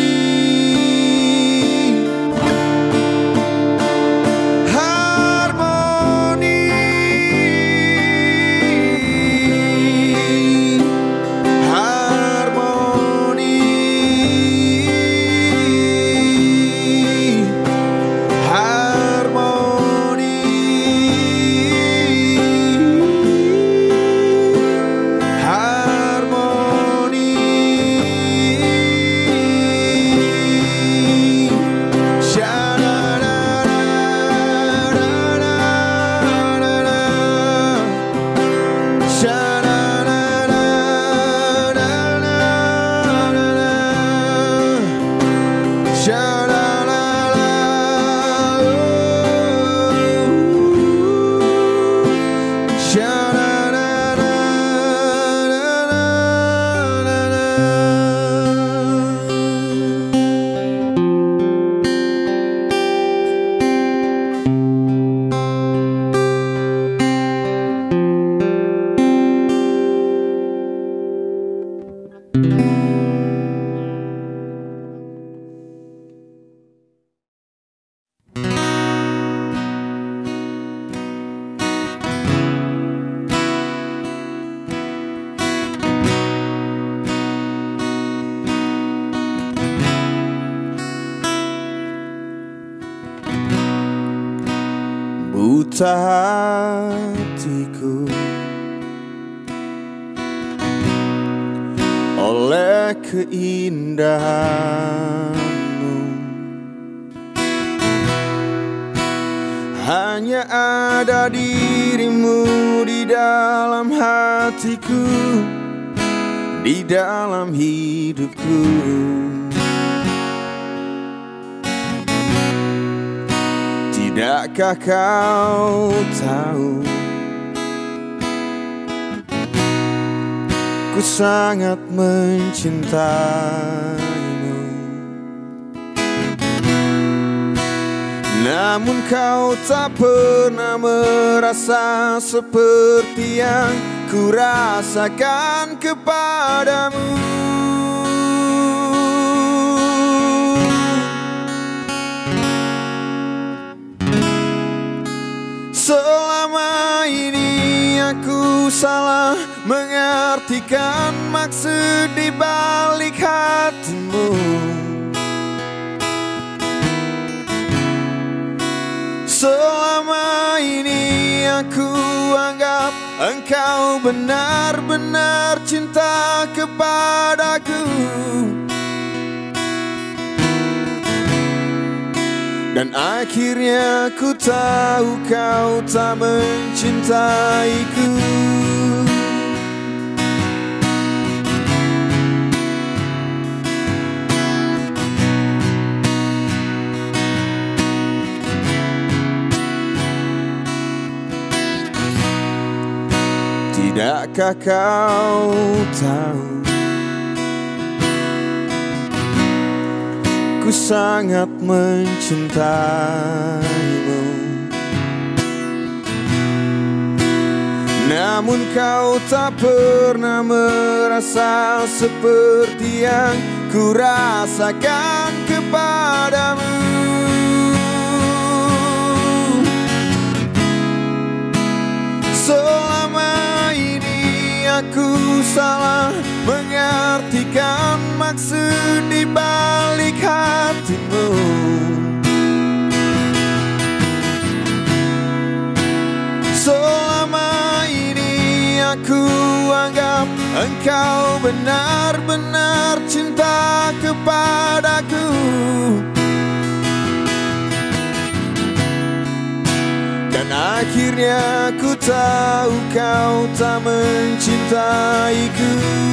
Buta hatiku oleh keindahanmu, hanya ada dirimu di dalam hatiku, di dalam hidupku. Tidakkah kau tahu, ku sangat mencintaimu. Namun kau tak pernah merasa seperti yang ku rasakan kepadamu. Selama ini aku salah mengartikan maksud di balik hatimu. Selama ini aku anggap engkau benar-benar cinta kepadaku. Dan akhirnya ku tahu kau tak mencintaiku. Tidakkah kau tahu, ku sangat mencintaimu. Namun kau tak pernah merasa seperti yang ku rasakan kepadamu. Selama ini aku salah mengartikan maksud di balik hatimu. Selama ini aku anggap engkau benar-benar cinta kepadaku. Dan akhirnya ku tahu kau tak mencintaiku.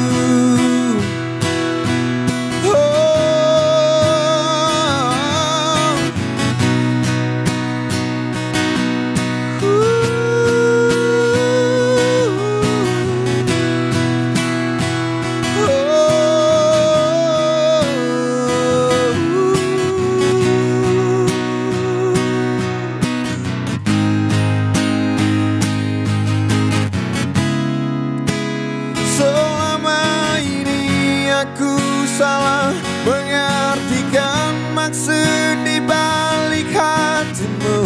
Aku salah mengartikan maksud di balik hatimu.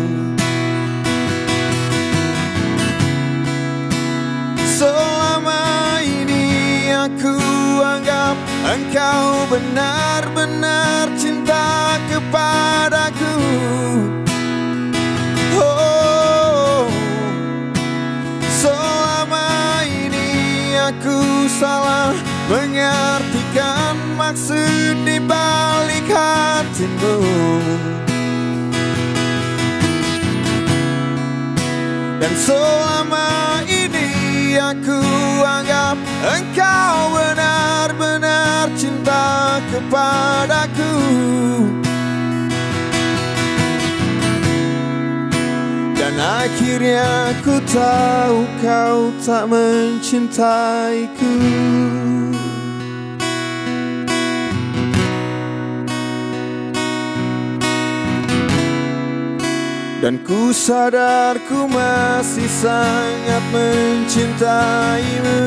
Selama ini aku anggap engkau benar-benar cinta kepadaku. Oh, selama ini aku salah mengartikan maksud di balik hatimu. Dan selama ini aku anggap engkau benar-benar cinta kepadaku. Dan akhirnya ku tahu kau tak mencintaiku. Dan ku sadar ku masih sangat mencintaimu.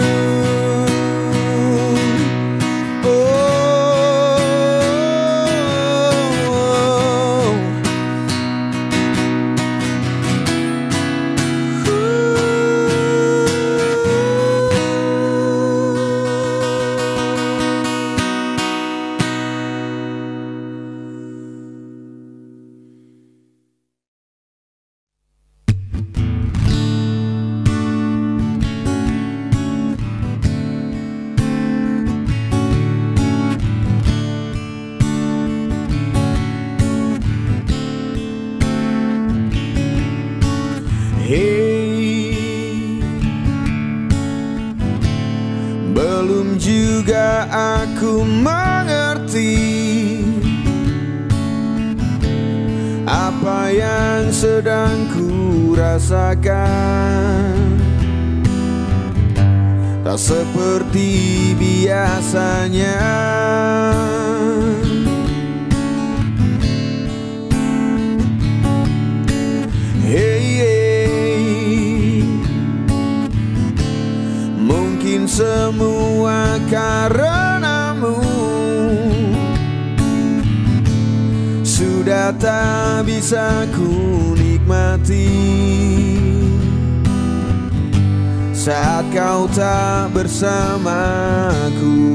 Belum juga aku mengerti apa yang sedang ku rasakan. Tak seperti biasanya. Hey, hey. Mungkin semua karenamu sudah tak bisa ku nikmati saat kau tak bersamaku.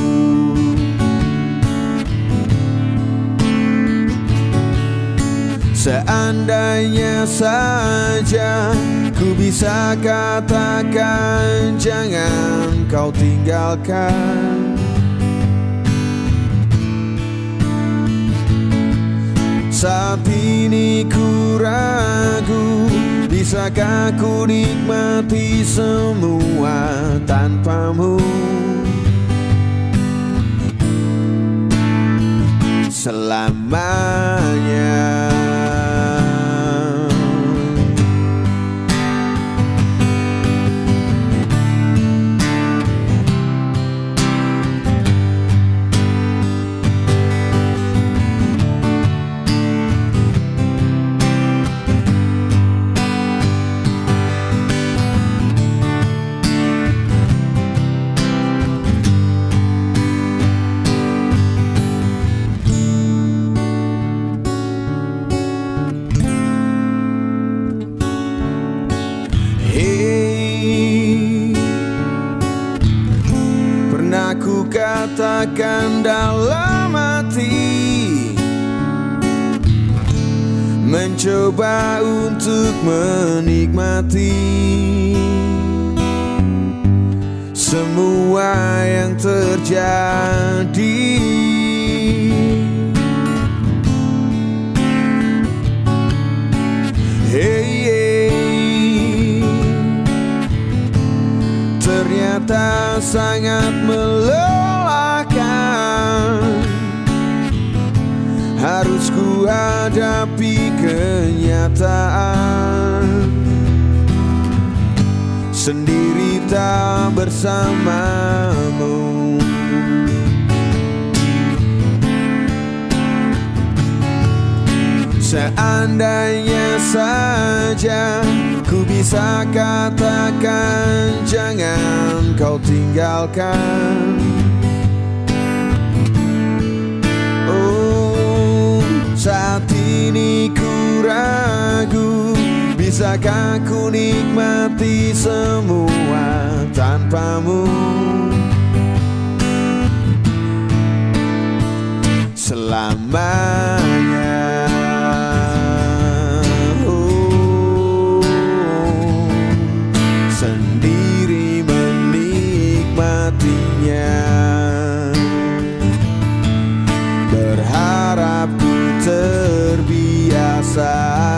Seandainya saja ku bisa katakan jangan kau tinggalkan. Saat ini ku ragu, bisakah ku nikmati semua tanpamu selamanya. Ku katakan dalam hati, mencoba untuk menikmati semua yang terjadi. Hey, hey, ternyata sangat melelahkan, harus ku hadapi kenyataan, sendiri tak bersamamu. Seandainya saja ku bisa katakan jangan kau tinggalkan. Oh, saat ini ku ragu, bisakah ku nikmati semua tanpamu selamanya. Sendiri menikmatinya, berharap ku terbiasa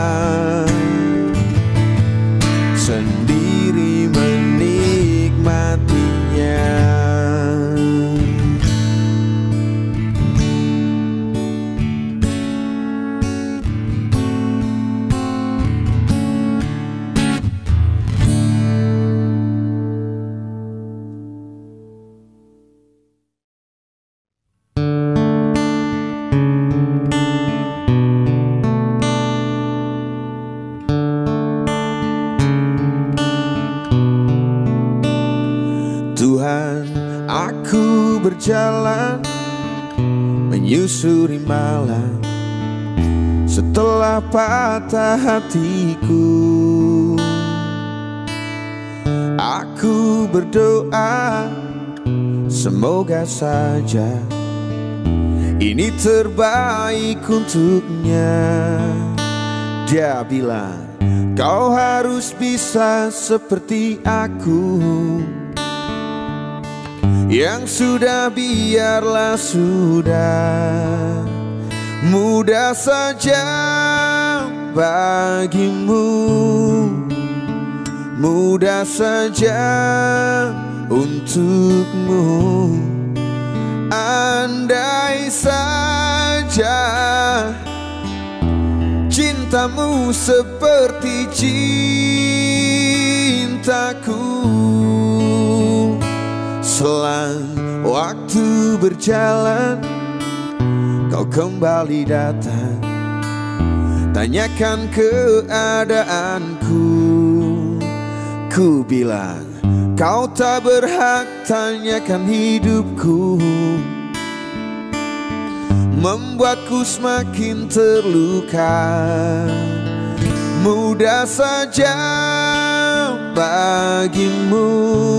sendiri menikmatinya. Tuhan, aku berjalan menyusuri malam setelah patah hatiku. Aku berdoa semoga saja ini terbaik untuknya. Dia bilang kau harus bisa seperti aku, yang sudah biarlah sudah, mudah saja bagimu, mudah saja untukmu. Andai saja cintamu seperti cintaku, selang waktu berjalan kau kembali datang, tanyakan keadaanku. Ku bilang kau tak berhak tanyakan hidupku, membuatku semakin terluka. Mudah saja bagimu,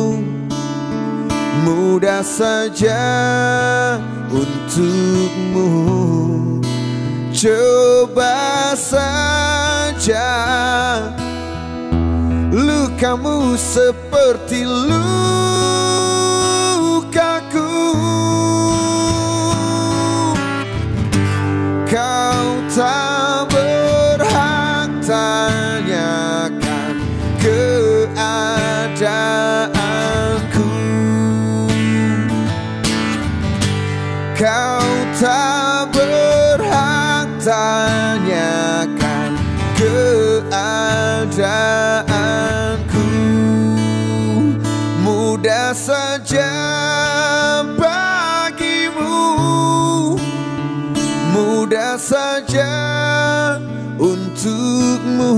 mudah saja untukmu. Coba saja, lukamu seperti lukaku. Kau tak tanyakan keadaanku. Mudah saja bagimu, mudah saja untukmu.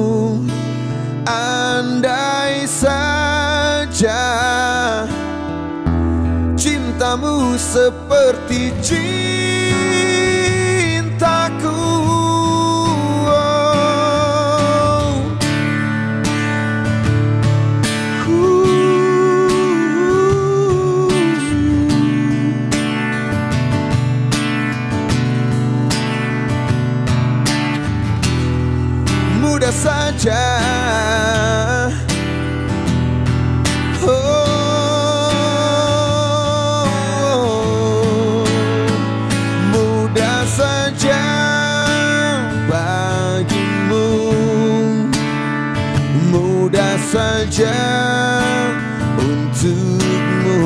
Andai saja cintamu seperti cintaku. Oh. Mudah saja, saja untukmu.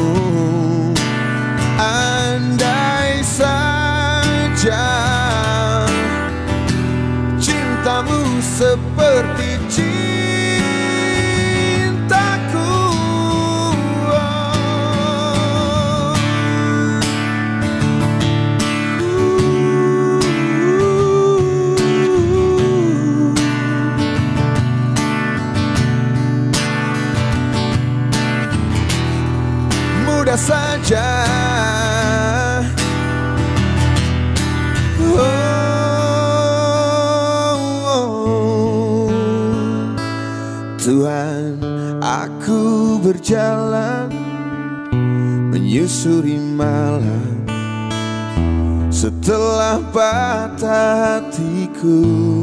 Andai saja cintamu seperti cintaku. Mudah saja, oh, oh, oh. Tuhan, aku berjalan menyusuri malam setelah patah hatiku.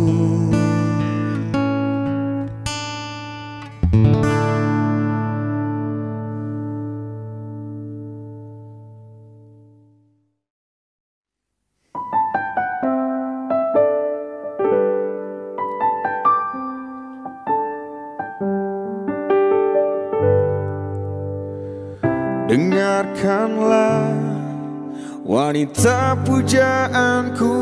Dengarkanlah wanita pujaanku,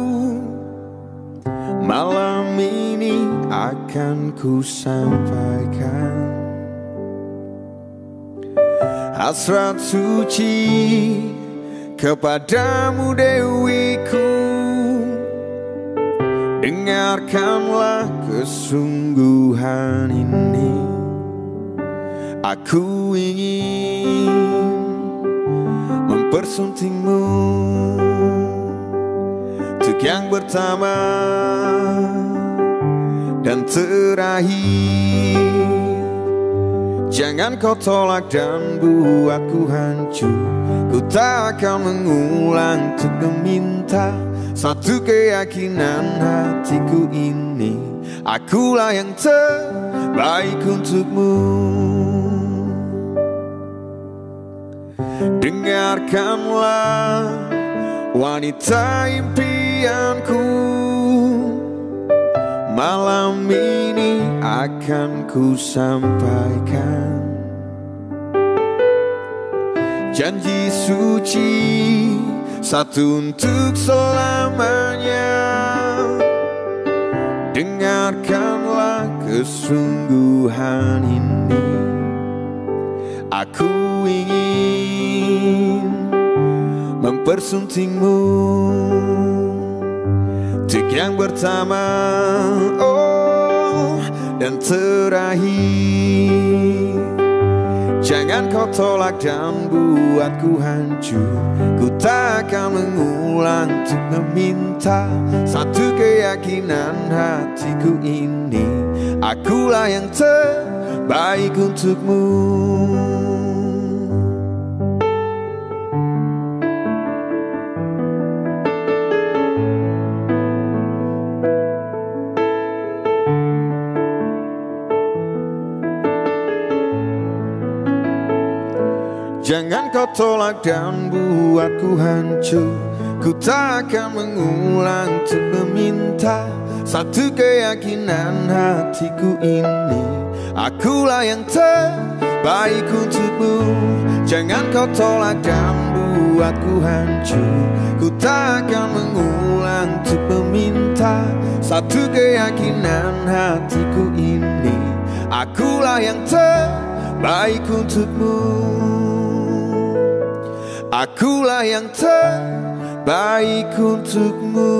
malam ini akan ku sampaikan hasrat suci kepadamu dewiku. Dengarkanlah kesungguhan ini, aku ingin mempersuntingmu untuk yang pertama dan terakhir. Jangan kau tolak dan buatku hancur. Ku tak akan mengulang untuk meminta satu keyakinan hatiku ini, akulah yang terbaik untukmu. Dengarkanlah wanita impianku, malam ini akan ku sampaikan janji suci satu untuk selamanya. Dengarkanlah kesungguhan ini, aku ingin mempersuntingmu untuk yang pertama, oh, dan terakhir. Jangan kau tolak dan buatku hancur. Ku tak akan mengulang untuk meminta satu keyakinan hatiku ini, akulah yang terbaik untukmu. Jangan kau tolak dan buatku hancur. Ku tak akan mengulang untuk meminta satu keyakinan hatiku ini, akulah yang terbaik untukmu. Jangan kau tolak dan buatku membuatku hancur. Ku takkan mengulang untuk meminta satu keyakinan hatiku ini. Akulah yang terbaik untukmu. Akulah yang terbaik untukmu.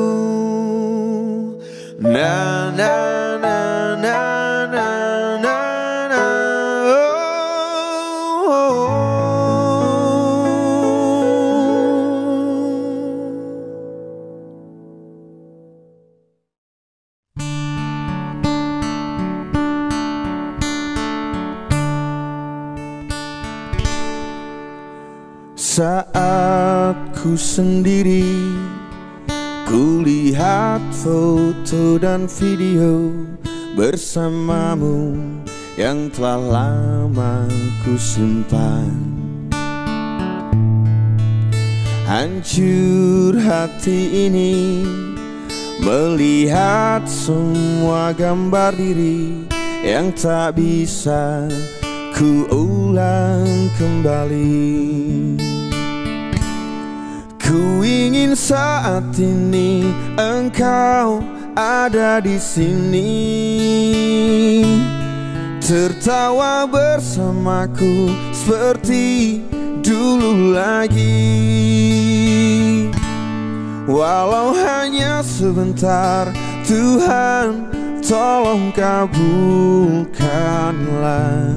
Na na na na na na na. Oh, oh, oh. Saat ku sendiri, ku lihat foto dan video bersamamu yang telah lama ku simpan. Hancur hati ini melihat semua gambar diri yang tak bisa ku ulang kembali. Ku ingin saat ini engkau ada di sini, tertawa bersamaku seperti dulu lagi. Walau hanya sebentar, Tuhan tolong kabulkanlah.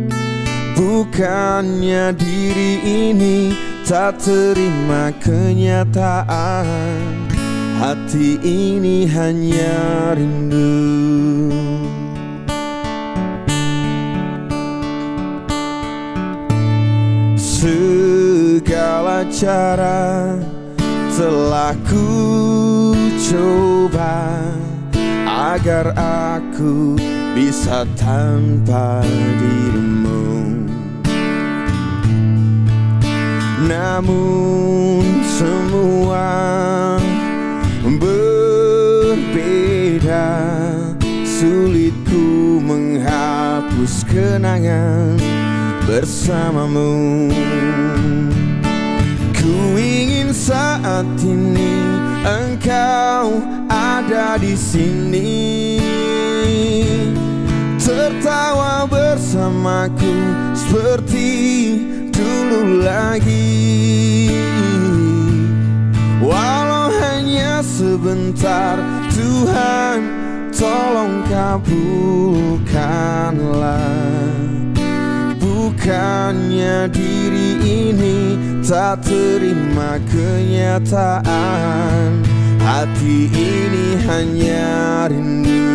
Bukannya diri ini tak terima kenyataan, hati ini hanya rindu. Segala cara telah ku coba agar aku bisa tanpa dirimu. Namun semua berbeda, sulit ku menghapus kenangan bersamamu. Ku ingin saat ini engkau ada di sini, tertawa bersamaku seperti dulu lagi. Walau hanya sebentar, Tuhan tolong kabulkanlah. Bukannya diri ini tak terima kenyataan, hati ini hanya rindu.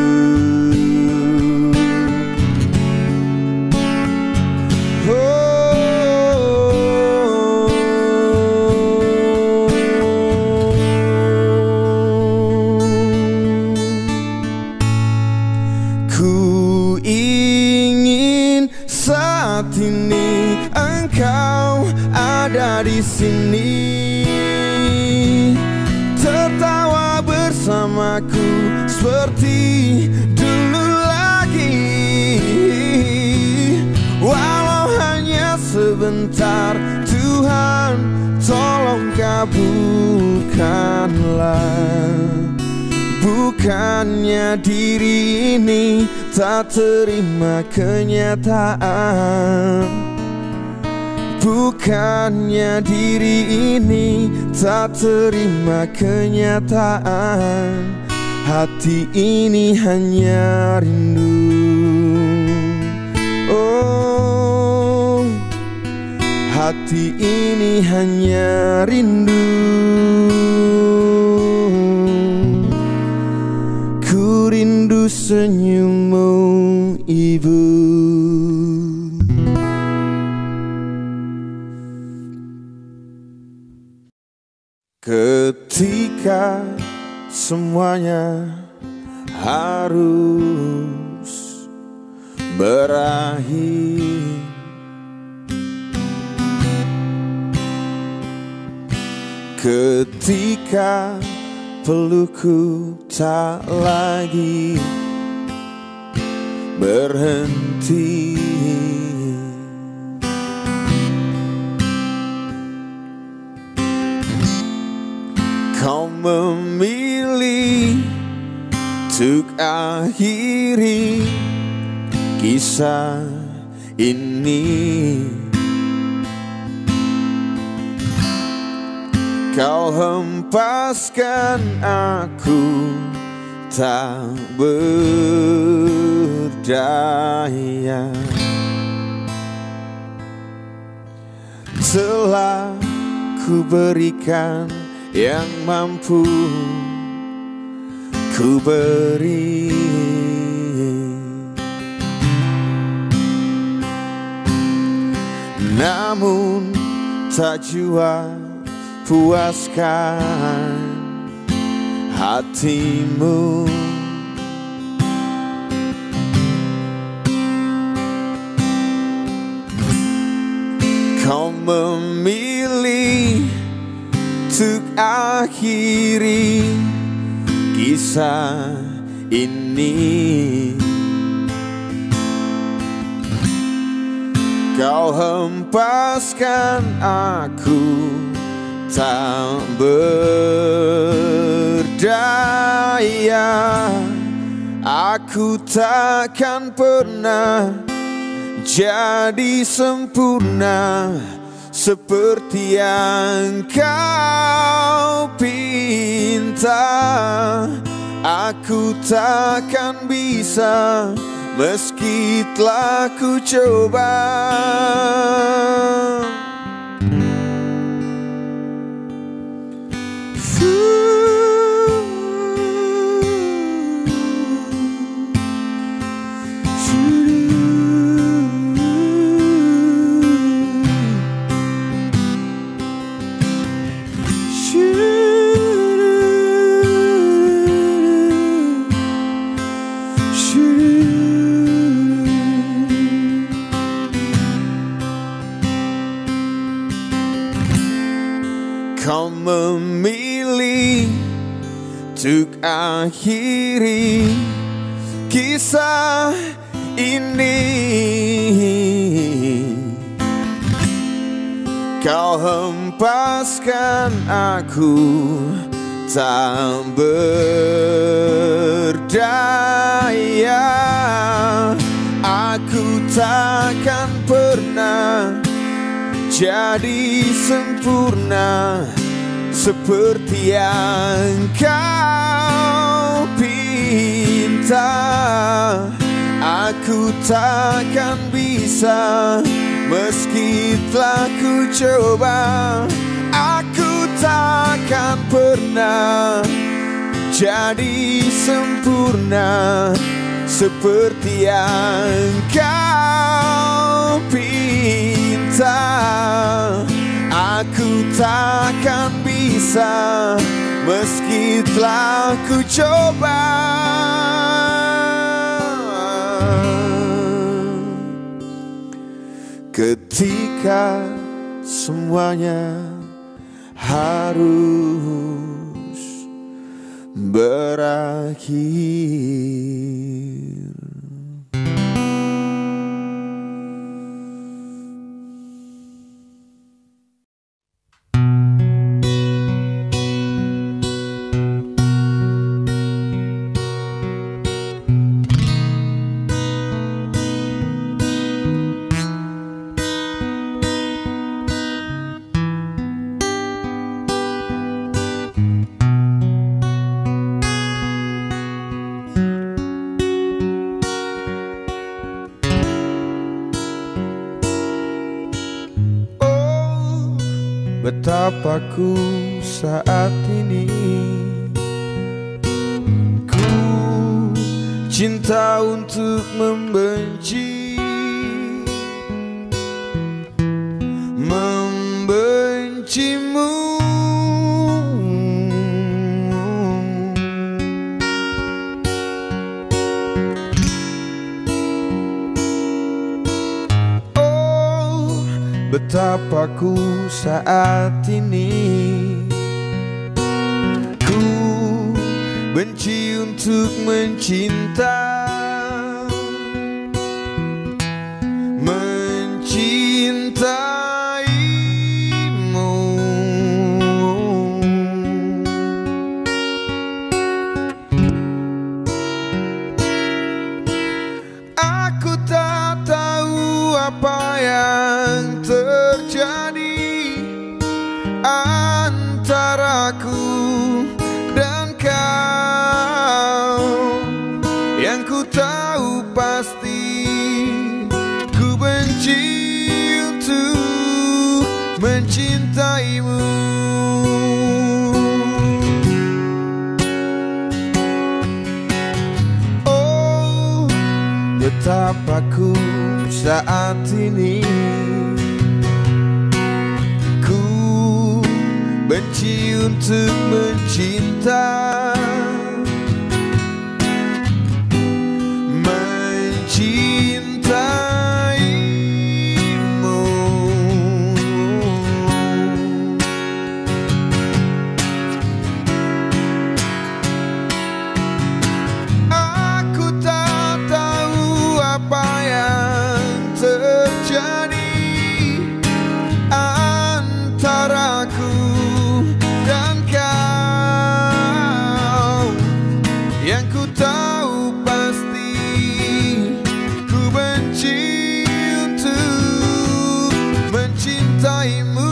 Saat ini engkau ada di sini, tertawa bersamaku seperti dulu lagi. Walau hanya sebentar, Tuhan tolong kabulkanlah. Bukannya diri ini tak terima kenyataan, bukannya diri ini tak terima kenyataan, hati ini hanya rindu. Oh, hati ini hanya rindu. Ku rindu senyummu, Ibu. Ketika semuanya harus berakhir, ketika pelukku tak lagi berhenti, untuk akhiri kisah ini. Kau hempaskan aku tak berdaya. Telah ku berikan yang mampu ku beri, namun tak jua puaskan hatimu. Kau memilih untuk akhiri kisah ini. Kau hempaskan aku tak berdaya. Aku takkan pernah jadi sempurna seperti yang kau pinta. Aku takkan bisa meski telah ku coba. Kau memilih untuk akhiri kisah ini. Kau hempaskan aku tak berdaya. Aku takkan pernah jadi sempurna seperti yang kau pinta. Aku takkan bisa meski telah ku coba. Aku takkan pernah jadi sempurna seperti yang kau pinta. Aku takkan bisa meski telah ku coba. Ketika semuanya harus berakhir. Betapa ku saat ini ku cinta untuk membenci, membencimu. Betapa ku saat ini ku benci untuk mencinta, mencintaimu. yang ku tahu pasti ku benci untuk mencintaimu. Oh, betapa ku saat ini ku benci untuk mencinta, mencintaimu. Aku tak tahu apa yang terjadi antaraku dan kau. Yang ku tahu pasti ku benci untuk mencintaimu.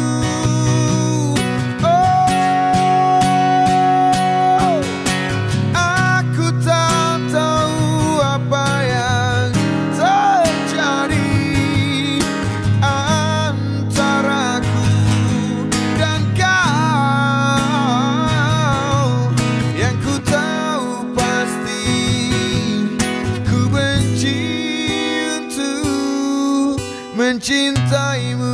Oh, aku tak tahu apa yang terjadi antaraku dan kau. Yang ku tahu pasti ku benci untuk mencintaimu.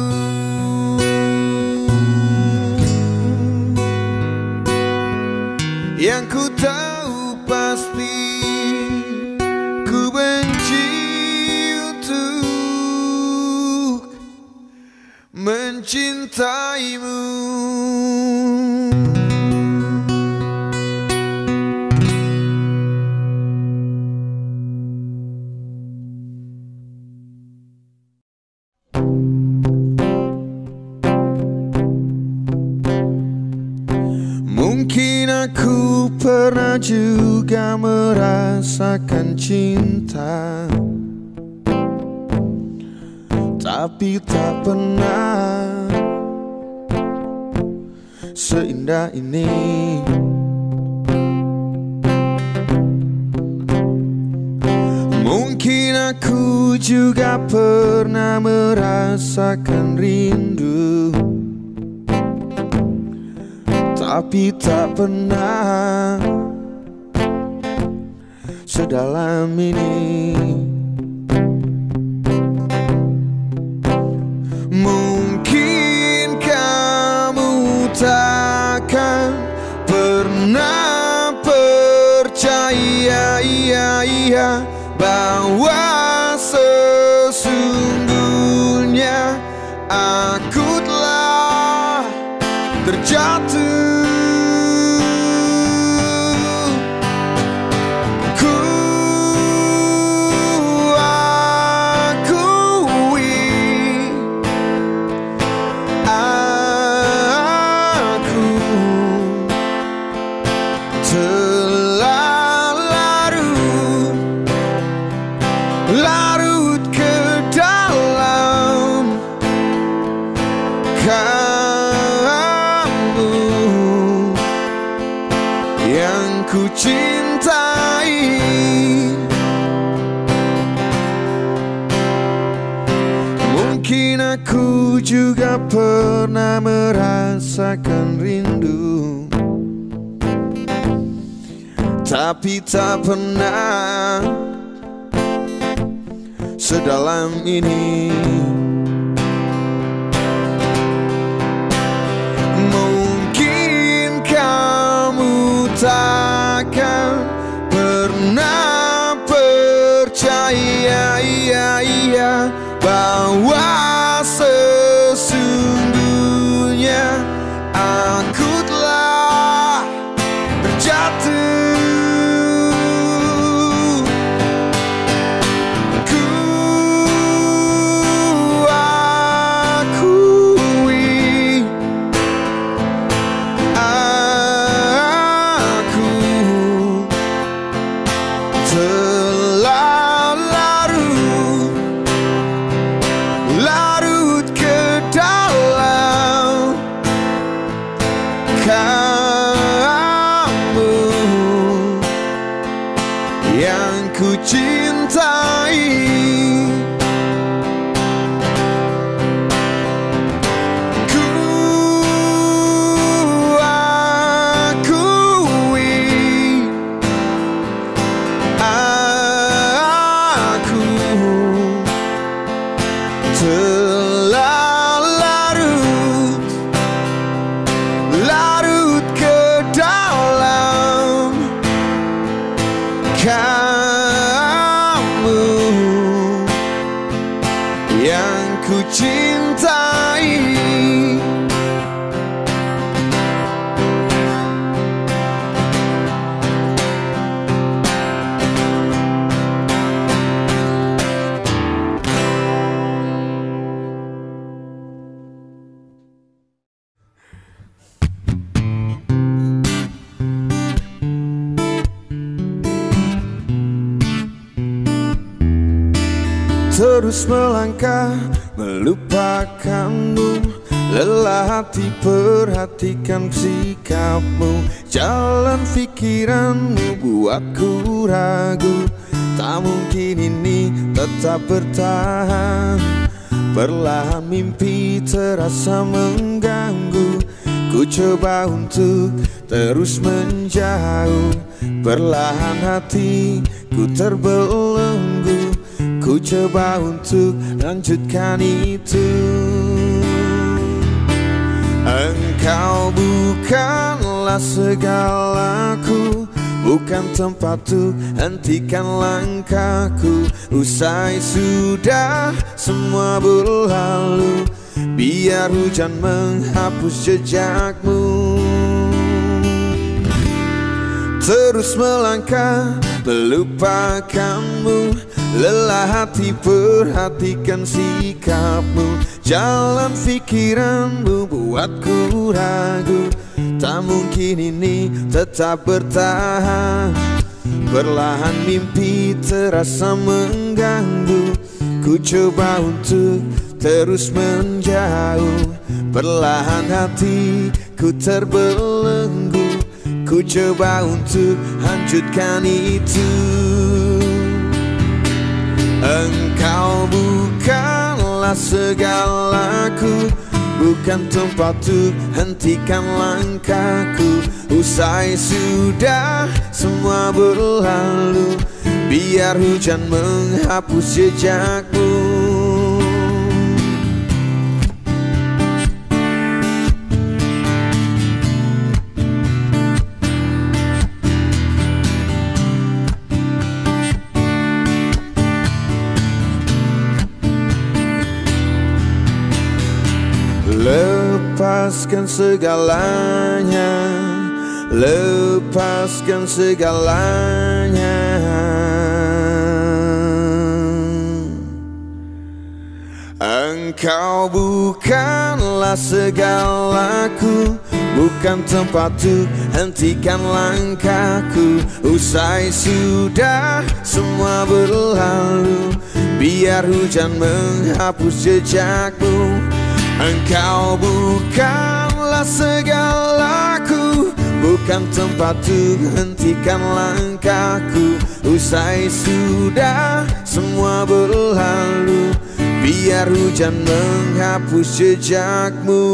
Yang ku tahu pasti ku benci untuk mencintaimu. Mungkin aku pernah juga merasakan cinta, tapi tak pernah seindah ini. Mungkin aku juga pernah merasakan rindu, tapi tak pernah sedalam ini. Mungkin kamu takkan pernah percaya, iya, iya, bahwa sesungguhnya aku telah terjatuh. Larut ke dalam kamu yang ku cintai. Mungkin aku juga pernah merasakan rindu, tapi tak pernah sedalam ini. Mungkin kamu takkan pernah percaya, iya, iya, bahwa sesungguhnya aku telah terjatuh. Ku yang ku cintai. Ku akui aku telah larut, larut ke dalam kamu yang ku cintai. Terus melangkah melupakanmu, lelah hati perhatikan sikapmu. Jalan pikiranmu buatku ragu, tak mungkin ini tetap bertahan. Perlahan mimpi terasa mengganggu, ku coba untuk terus menjauh. Perlahan hatiku terbelenggu, ku coba untuk lanjutkan itu. Engkau bukanlah segalaku, bukan tempat untuk hentikan langkahku. Usai sudah semua berlalu, biar hujan menghapus jejakmu. Terus melangkah melupakanmu, lelah hati perhatikan sikapmu. Jalan pikiranmu buatku ragu, tak mungkin ini tetap bertahan. Perlahan mimpi terasa mengganggu, ku coba untuk terus menjauh. Perlahan hatiku terbelenggu, ku coba untuk lanjutkan itu. Engkau bukanlah segalaku, bukan tempat untuk hentikan langkahku. Usai sudah semua berlalu, biar hujan menghapus jejakmu. Lepaskan segalanya, lepaskan segalanya. Engkau bukanlah segalaku, bukan tempat untuk hentikan langkahku. Usai sudah semua berlalu, biar hujan menghapus jejakmu. Engkau bukanlah segalaku, bukan tempat untuk hentikan langkahku. Usai sudah semua berlalu, biar hujan menghapus jejakmu.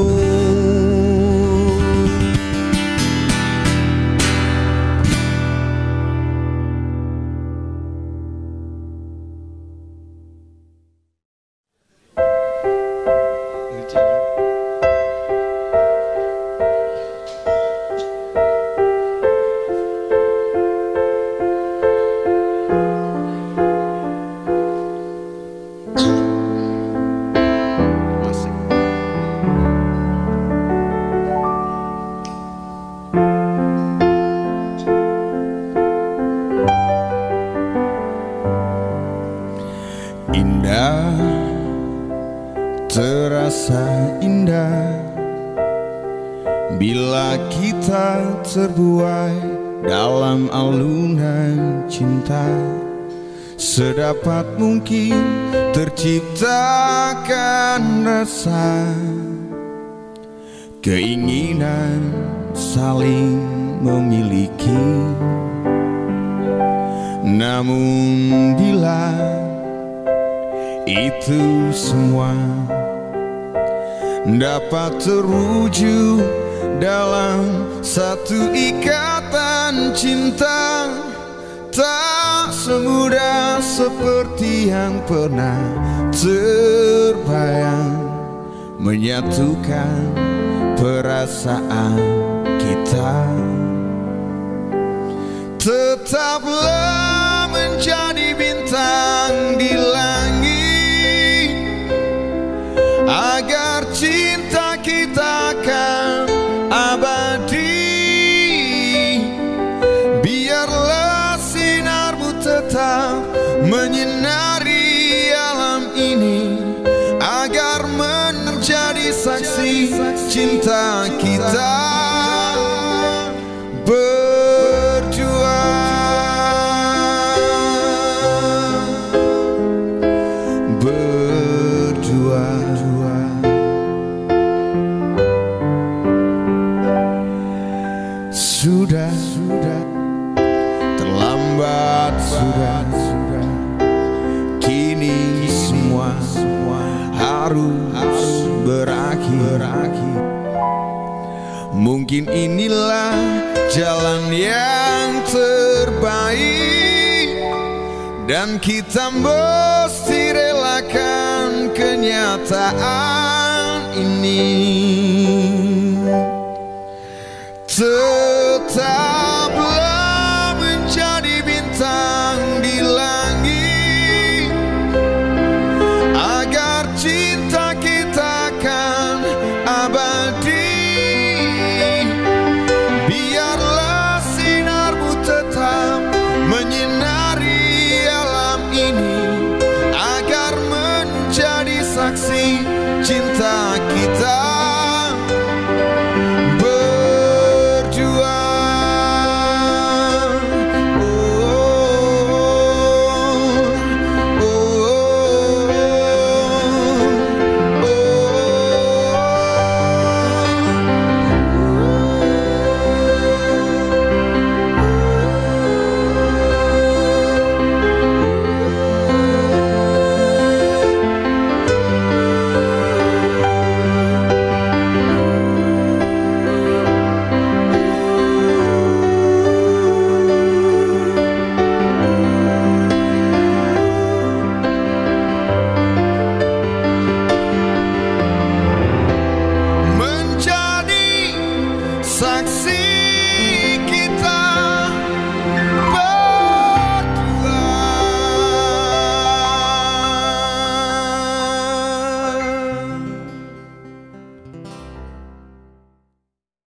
Indah, terasa indah bila kita terbuai dalam alunan cinta. Sedapat mungkin terciptakan rasa keinginan saling memiliki. Namun bila itu semua dapat terwujud dalam satu ikatan cinta, tak semudah seperti yang pernah terbayang menyatukan perasaan kita. Tetaplah menjadi bintang di langit, agar cinta kita akan abadi. Biarlah sinarmu tetap menyinari alam ini, agar menjadi saksi cinta kita berdua. Berdua. Sudah, sudah terlambat, sudah, sudah. Kini semua harus berakhir. Mungkin inilah jalan yang terbaik, dan kita mesti relakan kenyataan ini. Tetaplah menjadi bintang di langit, agar cinta kita akan abadi. Biarlah sinarmu tetap menyinari alam ini, agar menjadi saksi cinta